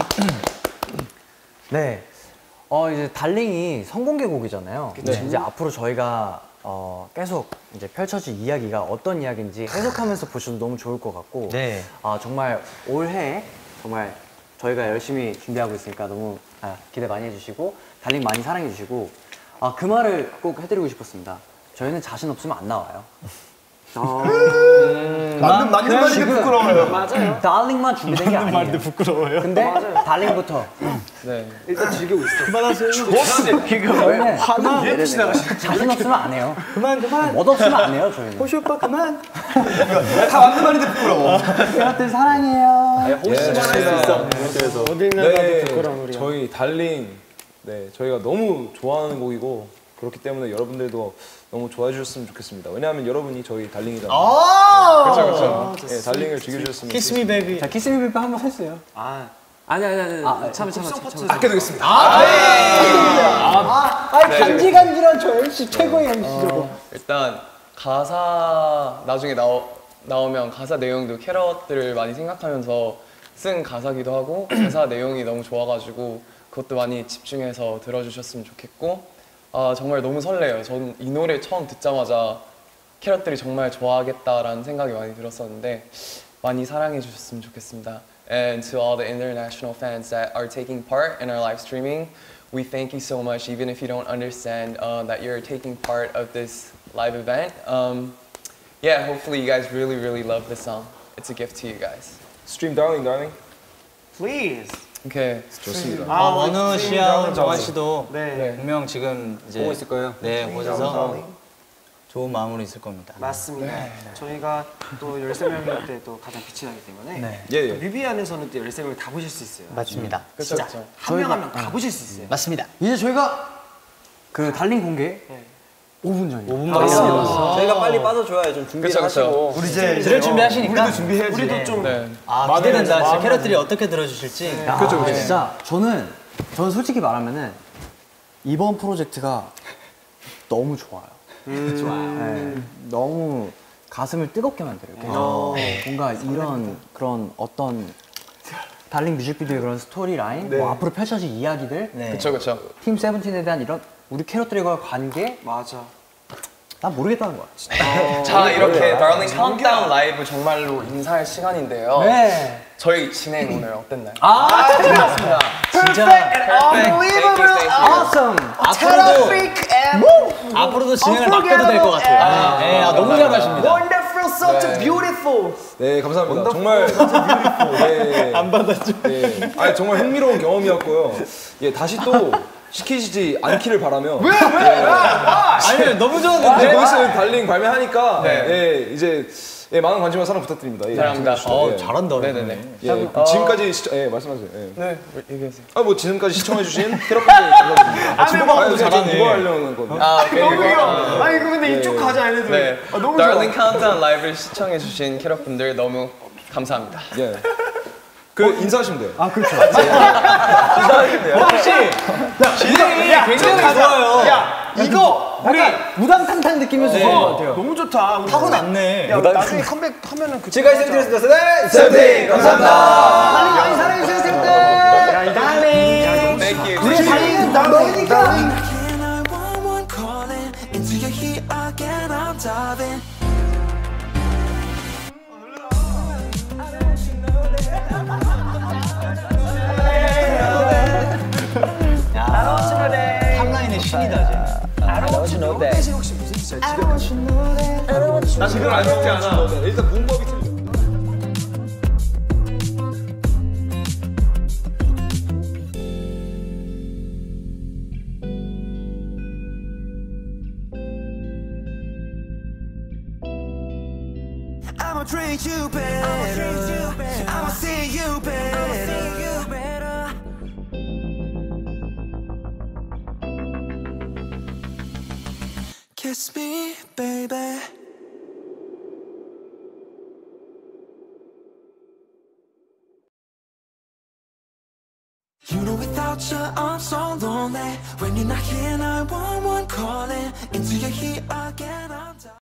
네. 어 이제 달링이 선공개 곡이잖아요. 네. 이제 앞으로 저희가 어 계속 이제 펼쳐질 이야기가 어떤 이야기인지 해석하면서 보셔도 너무 좋을 것 같고. 네. 아 정말 올해 정말 저희가 열심히 준비하고 있으니까 너무 아, 기대 많이 해주시고 달링 많이 사랑해주시고 아 그 말을 꼭 해드리고 싶었습니다. 저희는 자신 없으면 안 나와요. 맞는 맞는 말인데 부끄러워요. 맞아요. 달링만 준비된 게 아니에요. 말인데 부끄러워요. 근데 달링부터. 네. 일단 즐기고 있어. 그만하세요. 저희는 화나 예쁘 지나가시. 자신 없으면 안 해요. 그만 그만. 멋 없으면 안 해요 저희는. 호시 오빠 그만. 다 맞는 말인데 부끄러워. 여러분들 사랑해요. 호시만 할 수 있어. 그래서 어딜 나가도 네, 부끄러운 우리. 저희 달링 네 저희가 너무 좋아하는 곡이고 그렇기 때문에 여러분들도 너무 좋아해 주셨으면 좋겠습니다. 왜냐하면 여러분이 저희 달링이잖아요. 그렇죠, 그렇죠. 네, 달링을 즐겨주셨으면 키스미 베이비. 자 키스미 베이비 한번 했어요. 아 아니 아니 아니. 아, 참아 참아 참아. 아껴두겠습니다. 아, 아, 간지간지런 저 엠씨 최고의 엠씨 저거. 일단 가사 나중에 나오, 나오면 가사 내용도 캐럿들을 많이 생각하면서 쓴 가사기도 하고 가사 내용이 너무 좋아가지고 그것도 많이 집중해서 들어주셨으면 좋겠고 아, 정말 너무 설레요. 저는 이 노래 처음 듣자마자 캐럿들이 정말 좋아하겠다라는 생각이 많이 들었었는데 많이 사랑해 주셨으면 좋겠습니다. And to all the international fans that are taking part in our live streaming, we thank you so much, even if you don't understand uh, that you're taking part of this live event. Um, yeah, hopefully you guys really, really love this song. It's a gift to you guys. Stream Darling Darling. Please. Okay. 좋습니다. 아, 원우 씨랑 정한 씨도 네. 분명 지금 이제 보고 있을 거예요. 네, 보셔서 좋은 마음으로 있을 겁니다. 맞습니다. 저희가 또 열세 명일 때 또 가장 빛이 나기 때문에 네. 예, 예. 뮤비안에서는 또 열세 명을 다 보실 수 있어요. 맞습니다. 그렇죠, 진짜 그렇죠. 한 명 한 명 다 보실 수 있어요. 맞습니다. 이제 저희가 그 달링 공개 오 분 전이에요. 오 분 저희가 빨리 빠져줘야 좀 준비를 그쵸, 그쵸. 하시고. 우리 이제 들을 준비하시니까 우리도 준비해야지. 우리도 좀 네. 아, 기대된다. 진짜 캐럿들이 어떻게 들어주실지. 야, 그렇죠, 그렇죠. 진짜 저는 저는 솔직히 말하면은 이번 프로젝트가 너무 좋아요. 좋아요. 네, 너무 가슴을 뜨겁게 만들어요. 그래서 뭔가 이런 그런 어떤 달링 뮤직비디오의 그런 스토리 라인, 뭐 앞으로 펼쳐질 이야기들, 네. 그쵸, 그쵸. 팀 세븐틴에 대한 이런 우리 캐럿들과의 관계, 맞아. 난 모르겠다는 거야. 자, 이렇게 Darling Countdown 라이브 정말로 인사할 시간인데요. 네. 저희 진행 오늘 어땠나요? 아, 잘했습니다. 진짜 Unbelievable, awesome. 앞으로도 앞으로도 진행을 맡겨도 될 것 같아요. 네, 아, 너무 잘하십니다. Wonderful, such beautiful. 네, 감사합니다. 정말 네. 안 받았죠. 네. 아니 정말 흥미로운 경험이었고요. 예, 다시 또 시키시지 않기를 바라며. 왜? 왜? 아니, 너무 좋았는데. 거기서 달링 발매하니까 네. 예, 이제 예, 많은 관심과 사랑 부탁드립니다. 예, 사랑합니다. 어, 어, 잘한다. 네네네. 예, 지금까지 시청, 예, 말씀하세요. 예. 네, 얘기하세요. 아, 뭐 지금까지 시청해주신 캐럿분들 감사드립니다. 아, 지금 뭐 잘하네. 이거 하려는 건데. 아, 오케이. 너무 이거, 귀여워. 아, 아니 이거 근데 이쪽 가자 얘네들. 네. 아, 너무 Darling 좋아. Countdown 라이브를 시청해주신 캐럿분들 너무 감사합니다. 예. 그 인사하시면 돼요. 아, 그렇죠. 혹시 진행이 굉장히 좋아요. 야 이거 우리 무당탕탕 느끼면서 좋은 것 같아요. 너무 좋다. 우리 타고 났네. 야 나중에 컴백하면은 그. 지금까지 세븐틴이었습니다. 네, 세븐틴 감사합니다. 많이 많이 사랑해주세요 세븐틴. 야 달링. Thank you. 우리 달링은 너니까. 탑라인의 신이다, 나 지금 안 듣지 않아. 일단 문법이 틀려. I'ma treat you better. I'ma see you better. Kiss me, baby. You know without you I'm so lonely. When you're not here, nine one one calling. Until you're here again, I'm